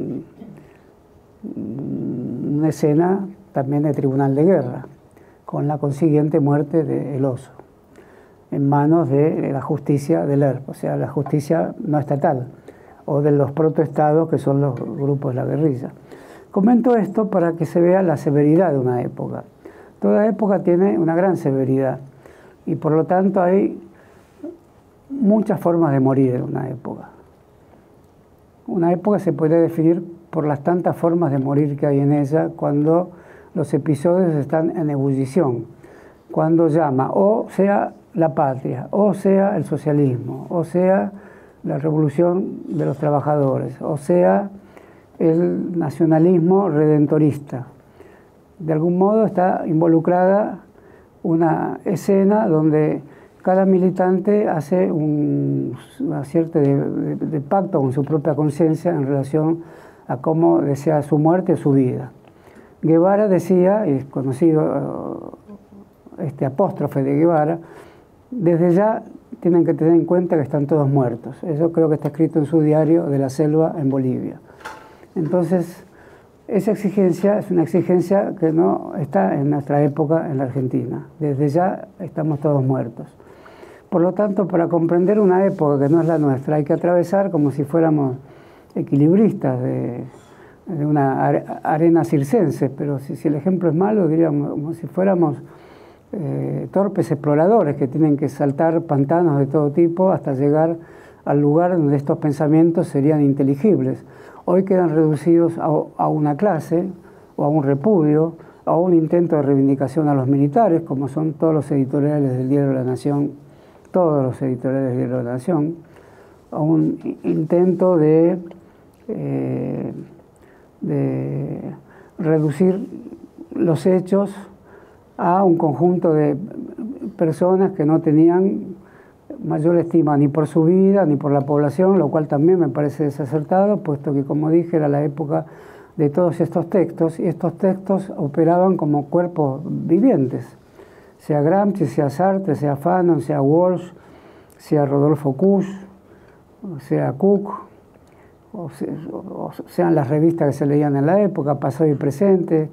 una escena también de tribunal de guerra, con la consiguiente muerte de El Oso, en manos de la justicia del ERP, o sea, la justicia no estatal, o de los protoestados que son los grupos de la guerrilla. Comento esto para que se vea la severidad de una época. Toda época tiene una gran severidad y por lo tanto hay muchas formas de morir en una época. Una época se puede definir por las tantas formas de morir que hay en ella cuando los episodios están en ebullición, cuando llama o sea la patria, o sea el socialismo, o sea la revolución de los trabajadores, o sea el nacionalismo redentorista. De algún modo está involucrada una escena donde cada militante hace una cierta de pacto con su propia conciencia en relación a cómo desea su muerte o su vida. Guevara decía, y es conocido este apóstrofe de Guevara, desde ya tienen que tener en cuenta que están todos muertos. Eso creo que está escrito en su diario de la selva en Bolivia. Entonces, esa exigencia es una exigencia que no está en nuestra época en la Argentina. Desde ya estamos todos muertos. Por lo tanto, para comprender una época que no es la nuestra, hay que atravesar como si fuéramos equilibristas de una arena circense, pero si el ejemplo es malo, diríamos como si fuéramos torpes exploradores que tienen que saltar pantanos de todo tipo hasta llegar al lugar donde estos pensamientos serían inteligibles. Hoy quedan reducidos a una clase o a un repudio, a un intento de reivindicación a los militares, como son todos los editoriales del Diario de la Nación, todos los editoriales del Diario de la Nación, a un intento de reducir los hechos a un conjunto de personas que no tenían mayor estima ni por su vida ni por la población, lo cual también me parece desacertado, puesto que, como dije, era la época de todos estos textos, y estos textos operaban como cuerpos vivientes, sea Gramsci, sea Sartre, sea Fanon, sea Walsh, sea Rodolfo Kusch, sea Cook, o sean las revistas que se leían en la época, Pasado y Presente,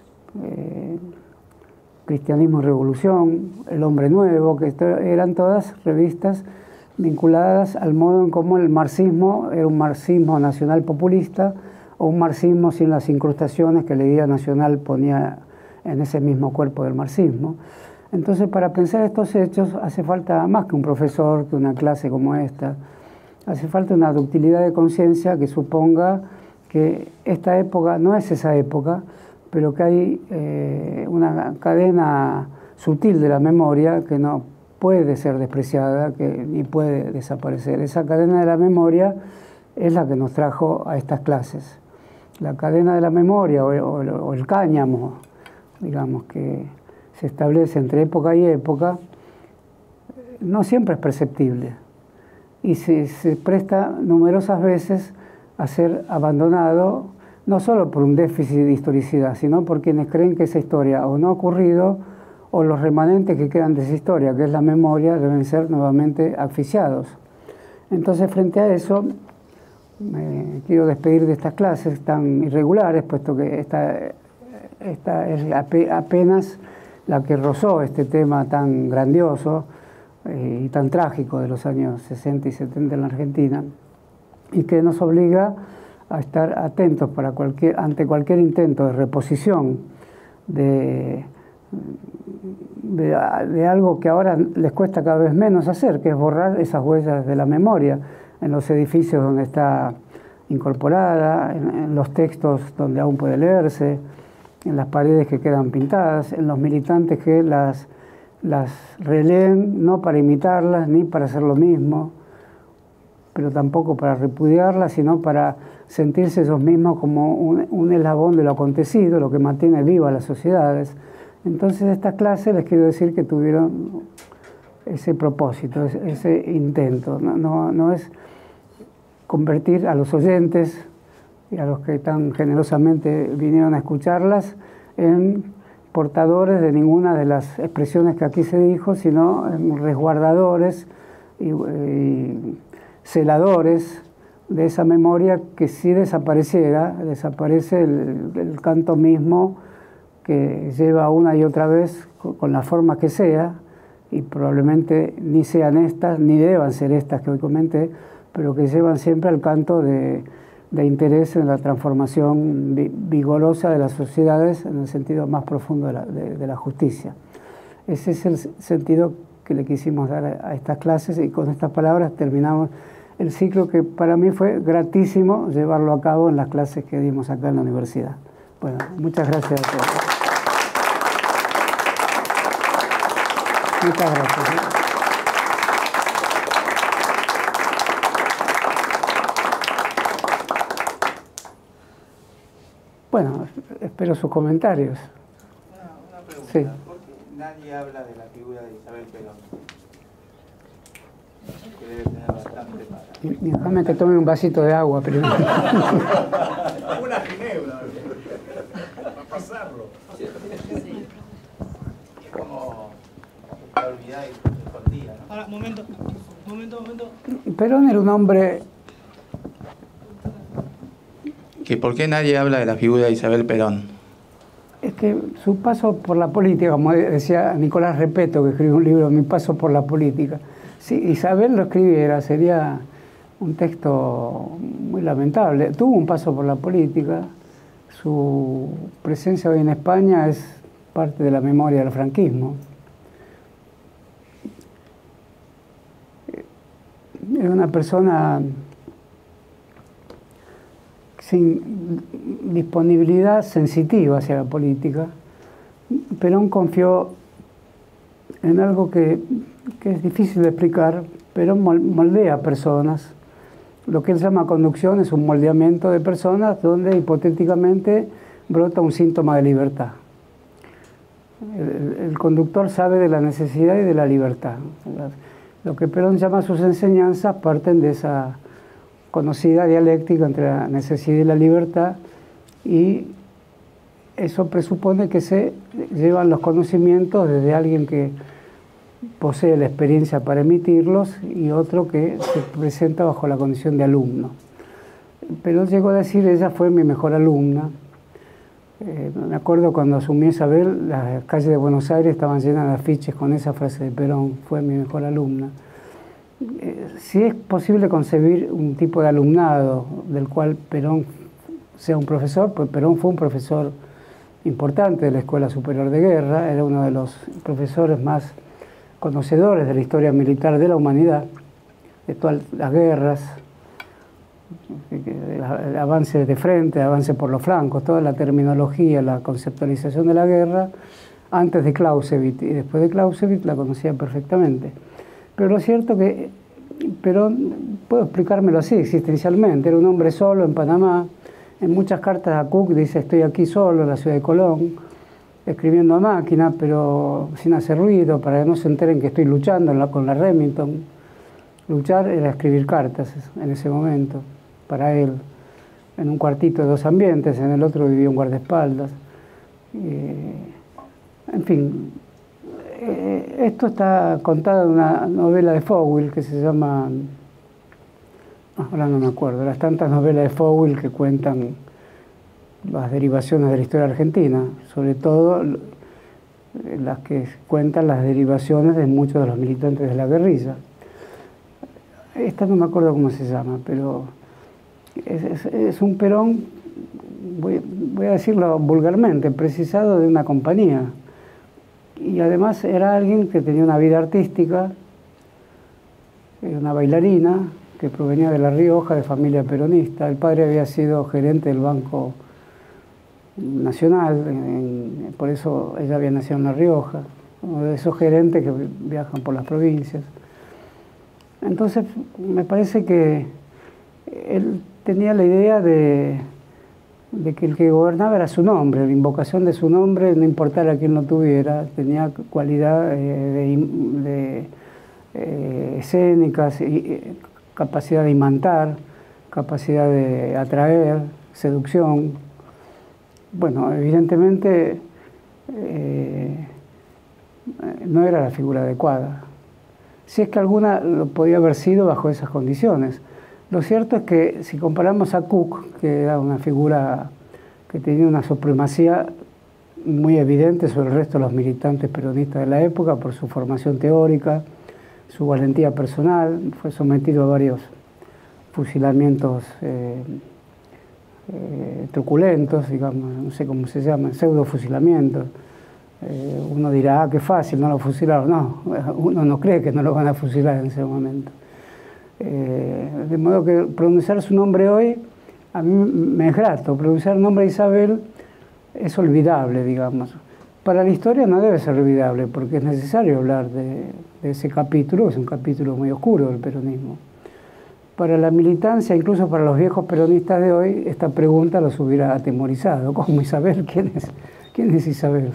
Cristianismo y Revolución, El Hombre Nuevo, que eran todas revistas vinculadas al modo en cómo el marxismo era un marxismo nacional populista o un marxismo sin las incrustaciones que la idea nacional ponía en ese mismo cuerpo del marxismo. Entonces, para pensar estos hechos hace falta más que un profesor, que una clase como esta. Hace falta una ductilidad de conciencia que suponga que esta época no es esa época, pero que hay una cadena sutil de la memoria que no puede ser despreciada, que ni puede desaparecer. Esa cadena de la memoria es la que nos trajo a estas clases. La cadena de la memoria o el cáñamo, digamos, que se establece entre época y época, no siempre es perceptible y se presta numerosas veces a ser abandonado, no solo por un déficit de historicidad, sino por quienes creen que esa historia o no ha ocurrido, o los remanentes que quedan de esa historia, que es la memoria, deben ser nuevamente asfixiados. Entonces, frente a eso, me quiero despedir de estas clases tan irregulares, puesto que esta es apenas la que rozó este tema tan grandioso y tan trágico de los años 60 y 70 en la Argentina, y que nos obliga a estar atentos ante cualquier intento de reposición de algo que ahora les cuesta cada vez menos hacer, que es borrar esas huellas de la memoria en los edificios donde está incorporada, en los textos donde aún puede leerse, en las paredes que quedan pintadas, en los militantes que las releen no para imitarlas ni para hacer lo mismo, pero tampoco para repudiarlas, sino para sentirse ellos mismos como un eslabón de lo acontecido, lo que mantiene viva las sociedades. Entonces, estas clases les quiero decir que tuvieron ese propósito, ese intento. No es convertir a los oyentes y a los que tan generosamente vinieron a escucharlas en portadores de ninguna de las expresiones que aquí se dijo, sino en resguardadores y celadores de esa memoria que si desapareciera, desaparece el canto mismo que lleva una y otra vez con la forma que sea, y probablemente ni sean estas, ni deban ser estas que hoy comenté, pero que llevan siempre al canto de interés en la transformación vigorosa de las sociedades en el sentido más profundo de la justicia. Ese es el sentido que le quisimos dar a estas clases, y con estas palabras terminamos el ciclo que para mí fue gratísimo llevarlo a cabo en las clases que dimos acá en la universidad. Bueno, muchas gracias a todos. Muchas gracias. Bueno, espero sus comentarios. Una pregunta. Sí. ¿Por qué nadie habla de la figura de Isabel Perón? Que debe tener bastante para... Déjame que tome un vasito de agua primero. Una ginebra, para pasarlo. Es como está olvidada y escondida, ¿no? Ahora, momento. Perón era un hombre... ¿Que por qué nadie habla de la figura de Isabel Perón? Es que su paso por la política, como decía Nicolás Repetto, que escribió un libro, Mi paso por la política, Si Isabel lo escribiera, sería un texto muy lamentable. Tuvo un paso por la política, su presencia hoy en España es parte de la memoria del franquismo. Es una persona sin disponibilidad sensitiva hacia la política. Perón confió en algo que es difícil de explicar. Perón moldea personas. Lo que él llama conducción es un moldeamiento de personas donde hipotéticamente brota un síntoma de libertad. El conductor sabe de la necesidad y de la libertad. Lo que Perón llama sus enseñanzas parten de esa conocida dialéctica entre la necesidad y la libertad, y eso presupone que se llevan los conocimientos desde alguien que posee la experiencia para emitirlos y otro que se presenta bajo la condición de alumno. Perón llegó a decir, ella fue mi mejor alumna. Me acuerdo cuando asumí Isabel, las calles de Buenos Aires estaban llenas de afiches con esa frase de Perón, fue mi mejor alumna. Si es posible concebir un tipo de alumnado del cual Perón sea un profesor, pues Perón fue un profesor importante de la Escuela Superior de Guerra, era uno de los profesores más conocedores de la historia militar de la humanidad, de todas las guerras, el avance de frente, el avance por los flancos, toda la terminología, la conceptualización de la guerra, antes de Clausewitz y después de Clausewitz la conocía perfectamente. Pero lo cierto que Perón, puedo explicármelo así existencialmente, era un hombre solo en Panamá. En muchas cartas a Cook dice, estoy aquí solo en la ciudad de Colón, escribiendo a máquina, pero sin hacer ruido, para que no se enteren que estoy luchando con la Remington. Luchar era escribir cartas en ese momento, para él, en un cuartito de 2 ambientes, en el otro vivía un guardaespaldas. En fin, esto está contado en una novela de Fowell que se llama, ahora no me acuerdo, las tantas novelas de Fowell que cuentan las derivaciones de la historia argentina, sobre todo las que cuentan las derivaciones de muchos de los militantes de la guerrilla. Esta no me acuerdo cómo se llama, pero es un Perón, voy a decirlo vulgarmente, precisado de una compañía. Y además era alguien que tenía una vida artística, era una bailarina que provenía de La Rioja, de familia peronista. El padre había sido gerente del Banco Nacional, por eso ella había nacido en La Rioja, uno de esos gerentes que viajan por las provincias. Entonces me parece que él tenía la idea de que el que gobernaba era su nombre, la invocación de su nombre, no importara quién lo tuviera, tenía cualidad escénicas, capacidad de imantar, capacidad de atraer, seducción. Bueno, evidentemente no era la figura adecuada. Si es que alguna lo podía haber sido bajo esas condiciones. Lo cierto es que si comparamos a Cook, que era una figura que tenía una supremacía muy evidente sobre el resto de los militantes peronistas de la época por su formación teórica, su valentía personal, fue sometido a varios fusilamientos truculentos, digamos, no sé cómo se llaman, pseudo-fusilamientos. Uno dirá, ah, qué fácil, no lo fusilaron. No, uno no cree que no lo van a fusilar en ese momento. De modo que pronunciar su nombre hoy a mí me es grato. Pronunciar el nombre de Isabel es olvidable, digamos. Para la historia no debe ser olvidable, porque es necesario hablar de ese capítulo, es un capítulo muy oscuro del peronismo. Para la militancia, incluso para los viejos peronistas de hoy, esta pregunta los hubiera atemorizado. ¿Cómo Isabel? ¿Quién es Isabel?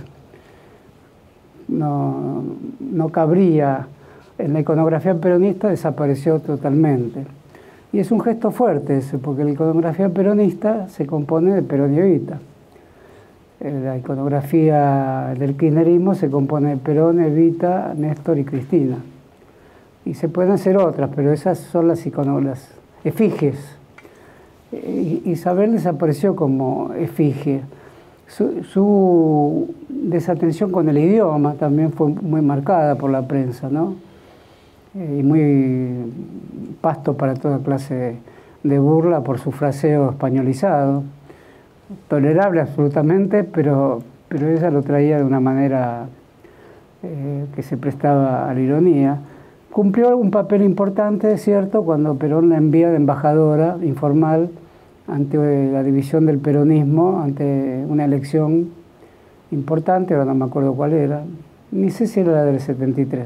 No cabría. En la iconografía peronista desapareció totalmente. Y es un gesto fuerte ese, porque la iconografía peronista se compone de Perón y Evita. La iconografía del kirchnerismo se compone de Perón, Evita, Néstor y Cristina. Y se pueden hacer otras, pero esas son las efigies. Isabel desapareció como efigie. Su desatención con el idioma también fue muy marcada por la prensa, ¿no? y muy pasto para toda clase de burla por su fraseo españolizado, tolerable absolutamente, pero ella lo traía de una manera que se prestaba a la ironía. Cumplió un papel importante, es cierto, cuando Perón la envía de embajadora informal ante la división del peronismo, ante una elección importante, ahora no me acuerdo cuál era, ni sé si era la del 73.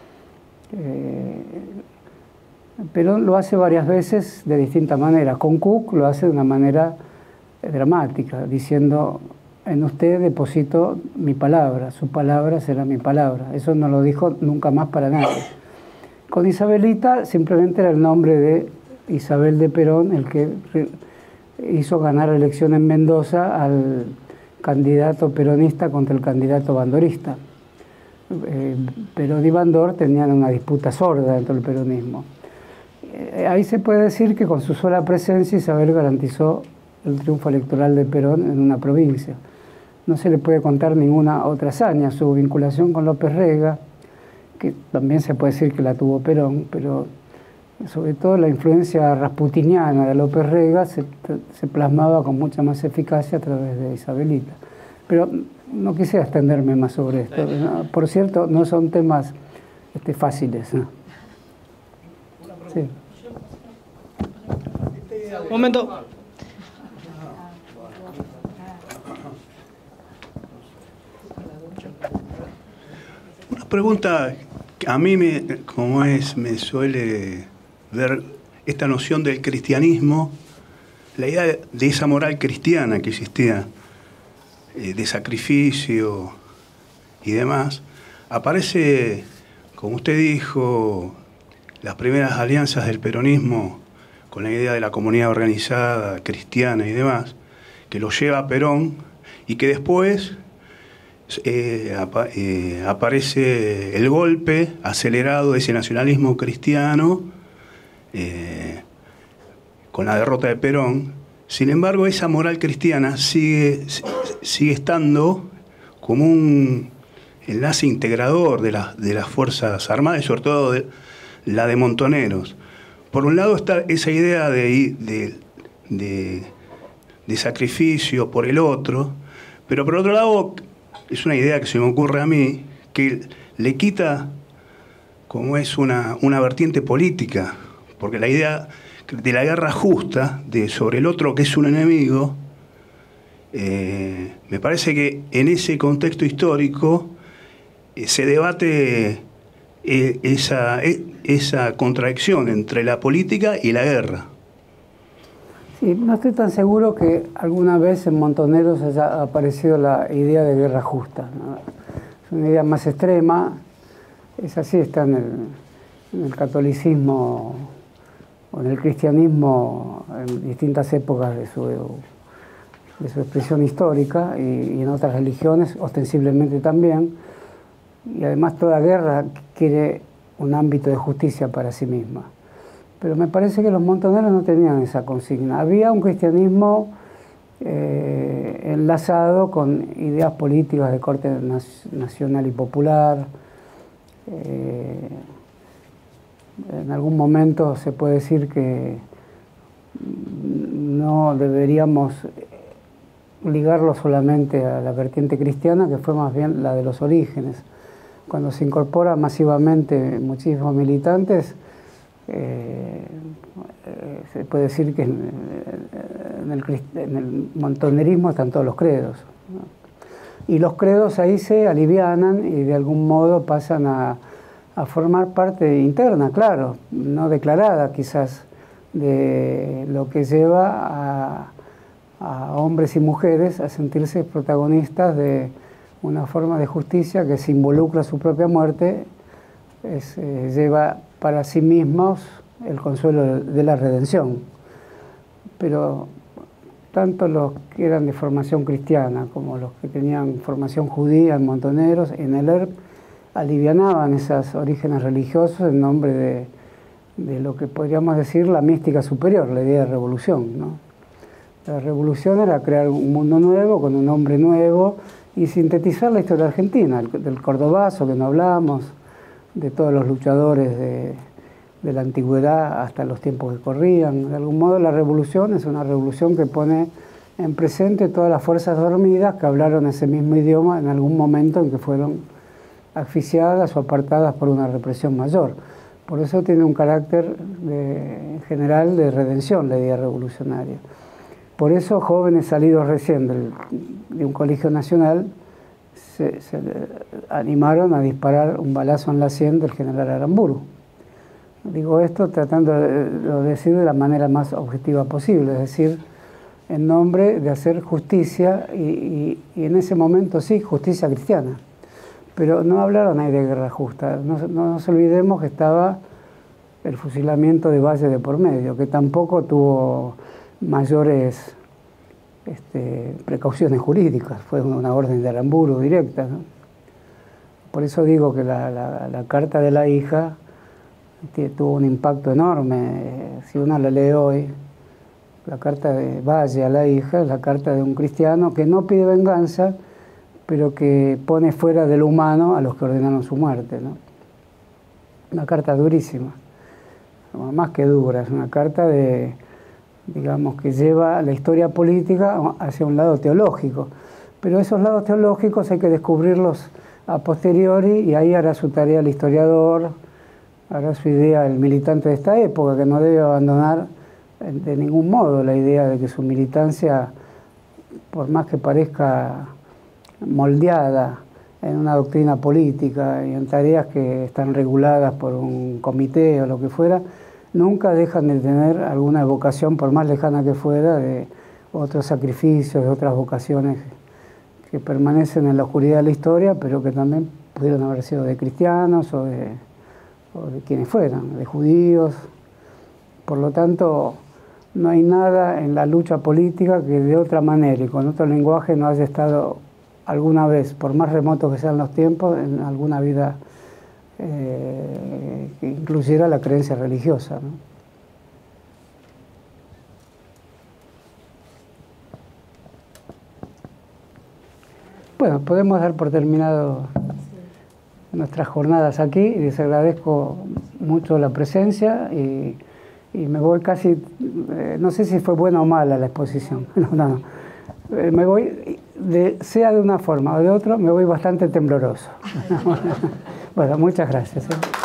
Perón lo hace varias veces de distintas maneras. Con Cook lo hace de una manera dramática, diciendo: en usted deposito mi palabra, su palabra será mi palabra. Eso no lo dijo nunca más para nadie. Con Isabelita simplemente era el nombre de Isabel de Perón el que hizo ganar la elección en Mendoza al candidato peronista contra el candidato bandorista. Perón y Bandor tenían una disputa sorda dentro del peronismo. Ahí se puede decir que con su sola presencia Isabel garantizó el triunfo electoral de Perón en una provincia. No se le puede contar ninguna otra hazaña. Su vinculación con López Rega, que también se puede decir que la tuvo Perón, pero sobre todo la influencia rasputiniana de López Rega se plasmaba con mucha más eficacia a través de Isabelita. Pero no quisiera extenderme más sobre esto. Por cierto, no son temas fáciles, ¿no? Sí. Un momento. Una pregunta que a mí me suele ver esta noción del cristianismo, la idea de esa moral cristiana que existía, de sacrificio y demás, aparece, como usted dijo, las primeras alianzas del peronismo con la idea de la comunidad organizada, cristiana y demás, que lo lleva a Perón y que después aparece el golpe acelerado de ese nacionalismo cristiano con la derrota de Perón. Sin embargo, esa moral cristiana sigue estando como un enlace integrador de las Fuerzas Armadas y sobre todo de la de Montoneros. Por un lado está esa idea de sacrificio por el otro, pero por otro lado es una idea que se me ocurre a mí, que le quita como es una vertiente política, porque la idea de la guerra justa, de sobre el otro que es un enemigo, me parece que en ese contexto histórico se debate esa contradicción entre la política y la guerra. Sí, no estoy tan seguro que alguna vez en Montoneros haya aparecido la idea de guerra justa, ¿no? Es una idea más extrema, es así, está en el catolicismo o en el cristianismo en distintas épocas de su expresión histórica y en otras religiones ostensiblemente también. Y además toda guerra quiere un ámbito de justicia para sí misma. Pero me parece que los montoneros no tenían esa consigna. Había un cristianismo enlazado con ideas políticas de corte nacional y popular. En algún momento se puede decir que no deberíamos ligarlo solamente a la vertiente cristiana, que fue más bien la de los orígenes. Cuando se incorpora masivamente muchísimos militantes, se puede decir que en el montonerismo están todos los credos, ¿no? Y los credos ahí se alivianan y de algún modo pasan a formar parte interna, claro, no declarada quizás, de lo que lleva a hombres y mujeres a sentirse protagonistas de una forma de justicia que se involucra su propia muerte, lleva para sí mismos el consuelo de la redención. Pero tanto los que eran de formación cristiana como los que tenían formación judía en Montoneros, en el ERP, alivianaban esos orígenes religiosos en nombre de lo que podríamos decir la mística superior, la idea de revolución, ¿no? La revolución era crear un mundo nuevo, con un hombre nuevo, y sintetizar la historia argentina, del Cordobazo que no hablamos, de todos los luchadores de la antigüedad hasta los tiempos que corrían. De algún modo la revolución es una revolución que pone en presente todas las fuerzas dormidas que hablaron ese mismo idioma en algún momento en que fueron asfixiadas o apartadas por una represión mayor. Por eso tiene un carácter en general de redención la idea revolucionaria. Por eso jóvenes salidos recién de un colegio nacional se animaron a disparar un balazo en la sien del general Aramburu. Digo esto tratando de decir de la manera más objetiva posible, es decir, en nombre de hacer justicia y en ese momento sí, justicia cristiana. Pero no hablaron ahí de guerra justa. No nos olvidemos que estaba el fusilamiento de Valle de por medio, que tampoco tuvo mayores precauciones jurídicas. Fue una orden de Aramburu directa, ¿no? Por eso digo que la carta de la hija tuvo un impacto enorme. Si uno la lee hoy, la carta de Valle a la hija es la carta de un cristiano que no pide venganza, pero que pone fuera de lo humano a los que ordenaron su muerte, ¿no? Una carta durísima, más que dura, es una carta digamos, que lleva la historia política hacia un lado teológico. Pero esos lados teológicos hay que descubrirlos a posteriori y ahí hará su tarea el historiador, hará su idea el militante de esta época, que no debe abandonar de ningún modo la idea de que su militancia, por más que parezca moldeada en una doctrina política y en tareas que están reguladas por un comité o lo que fuera, nunca dejan de tener alguna evocación, por más lejana que fuera, de otros sacrificios, de otras vocaciones que permanecen en la oscuridad de la historia, pero que también pudieron haber sido de cristianos o de quienes fueran, de judíos. Por lo tanto, no hay nada en la lucha política que de otra manera y con otro lenguaje no haya estado alguna vez, por más remotos que sean los tiempos, en alguna vida que incluyera la creencia religiosa, ¿no? Bueno, podemos dar por terminado nuestras jornadas aquí y les agradezco mucho la presencia y me voy casi, no sé si fue buena o mala la exposición, no. Me voy, sea de una forma o de otra, me voy bastante tembloroso. Bueno, muchas gracias.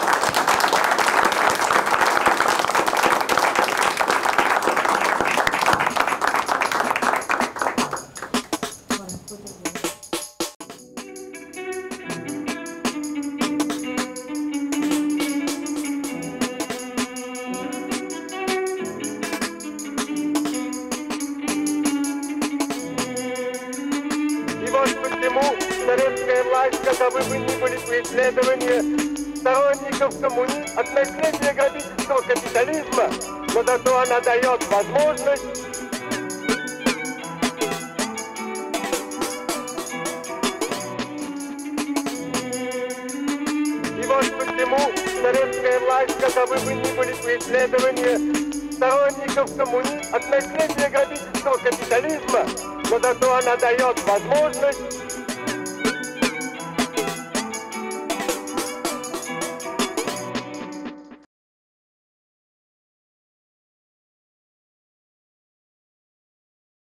Каковы бы ни были преследования сторонников от наследия грабительского капитализма, но зато она дает возможность и вот почему советская власть, каковы бы ни были преследования сторонников от наследия грабительского капитализма, но зато она дает возможность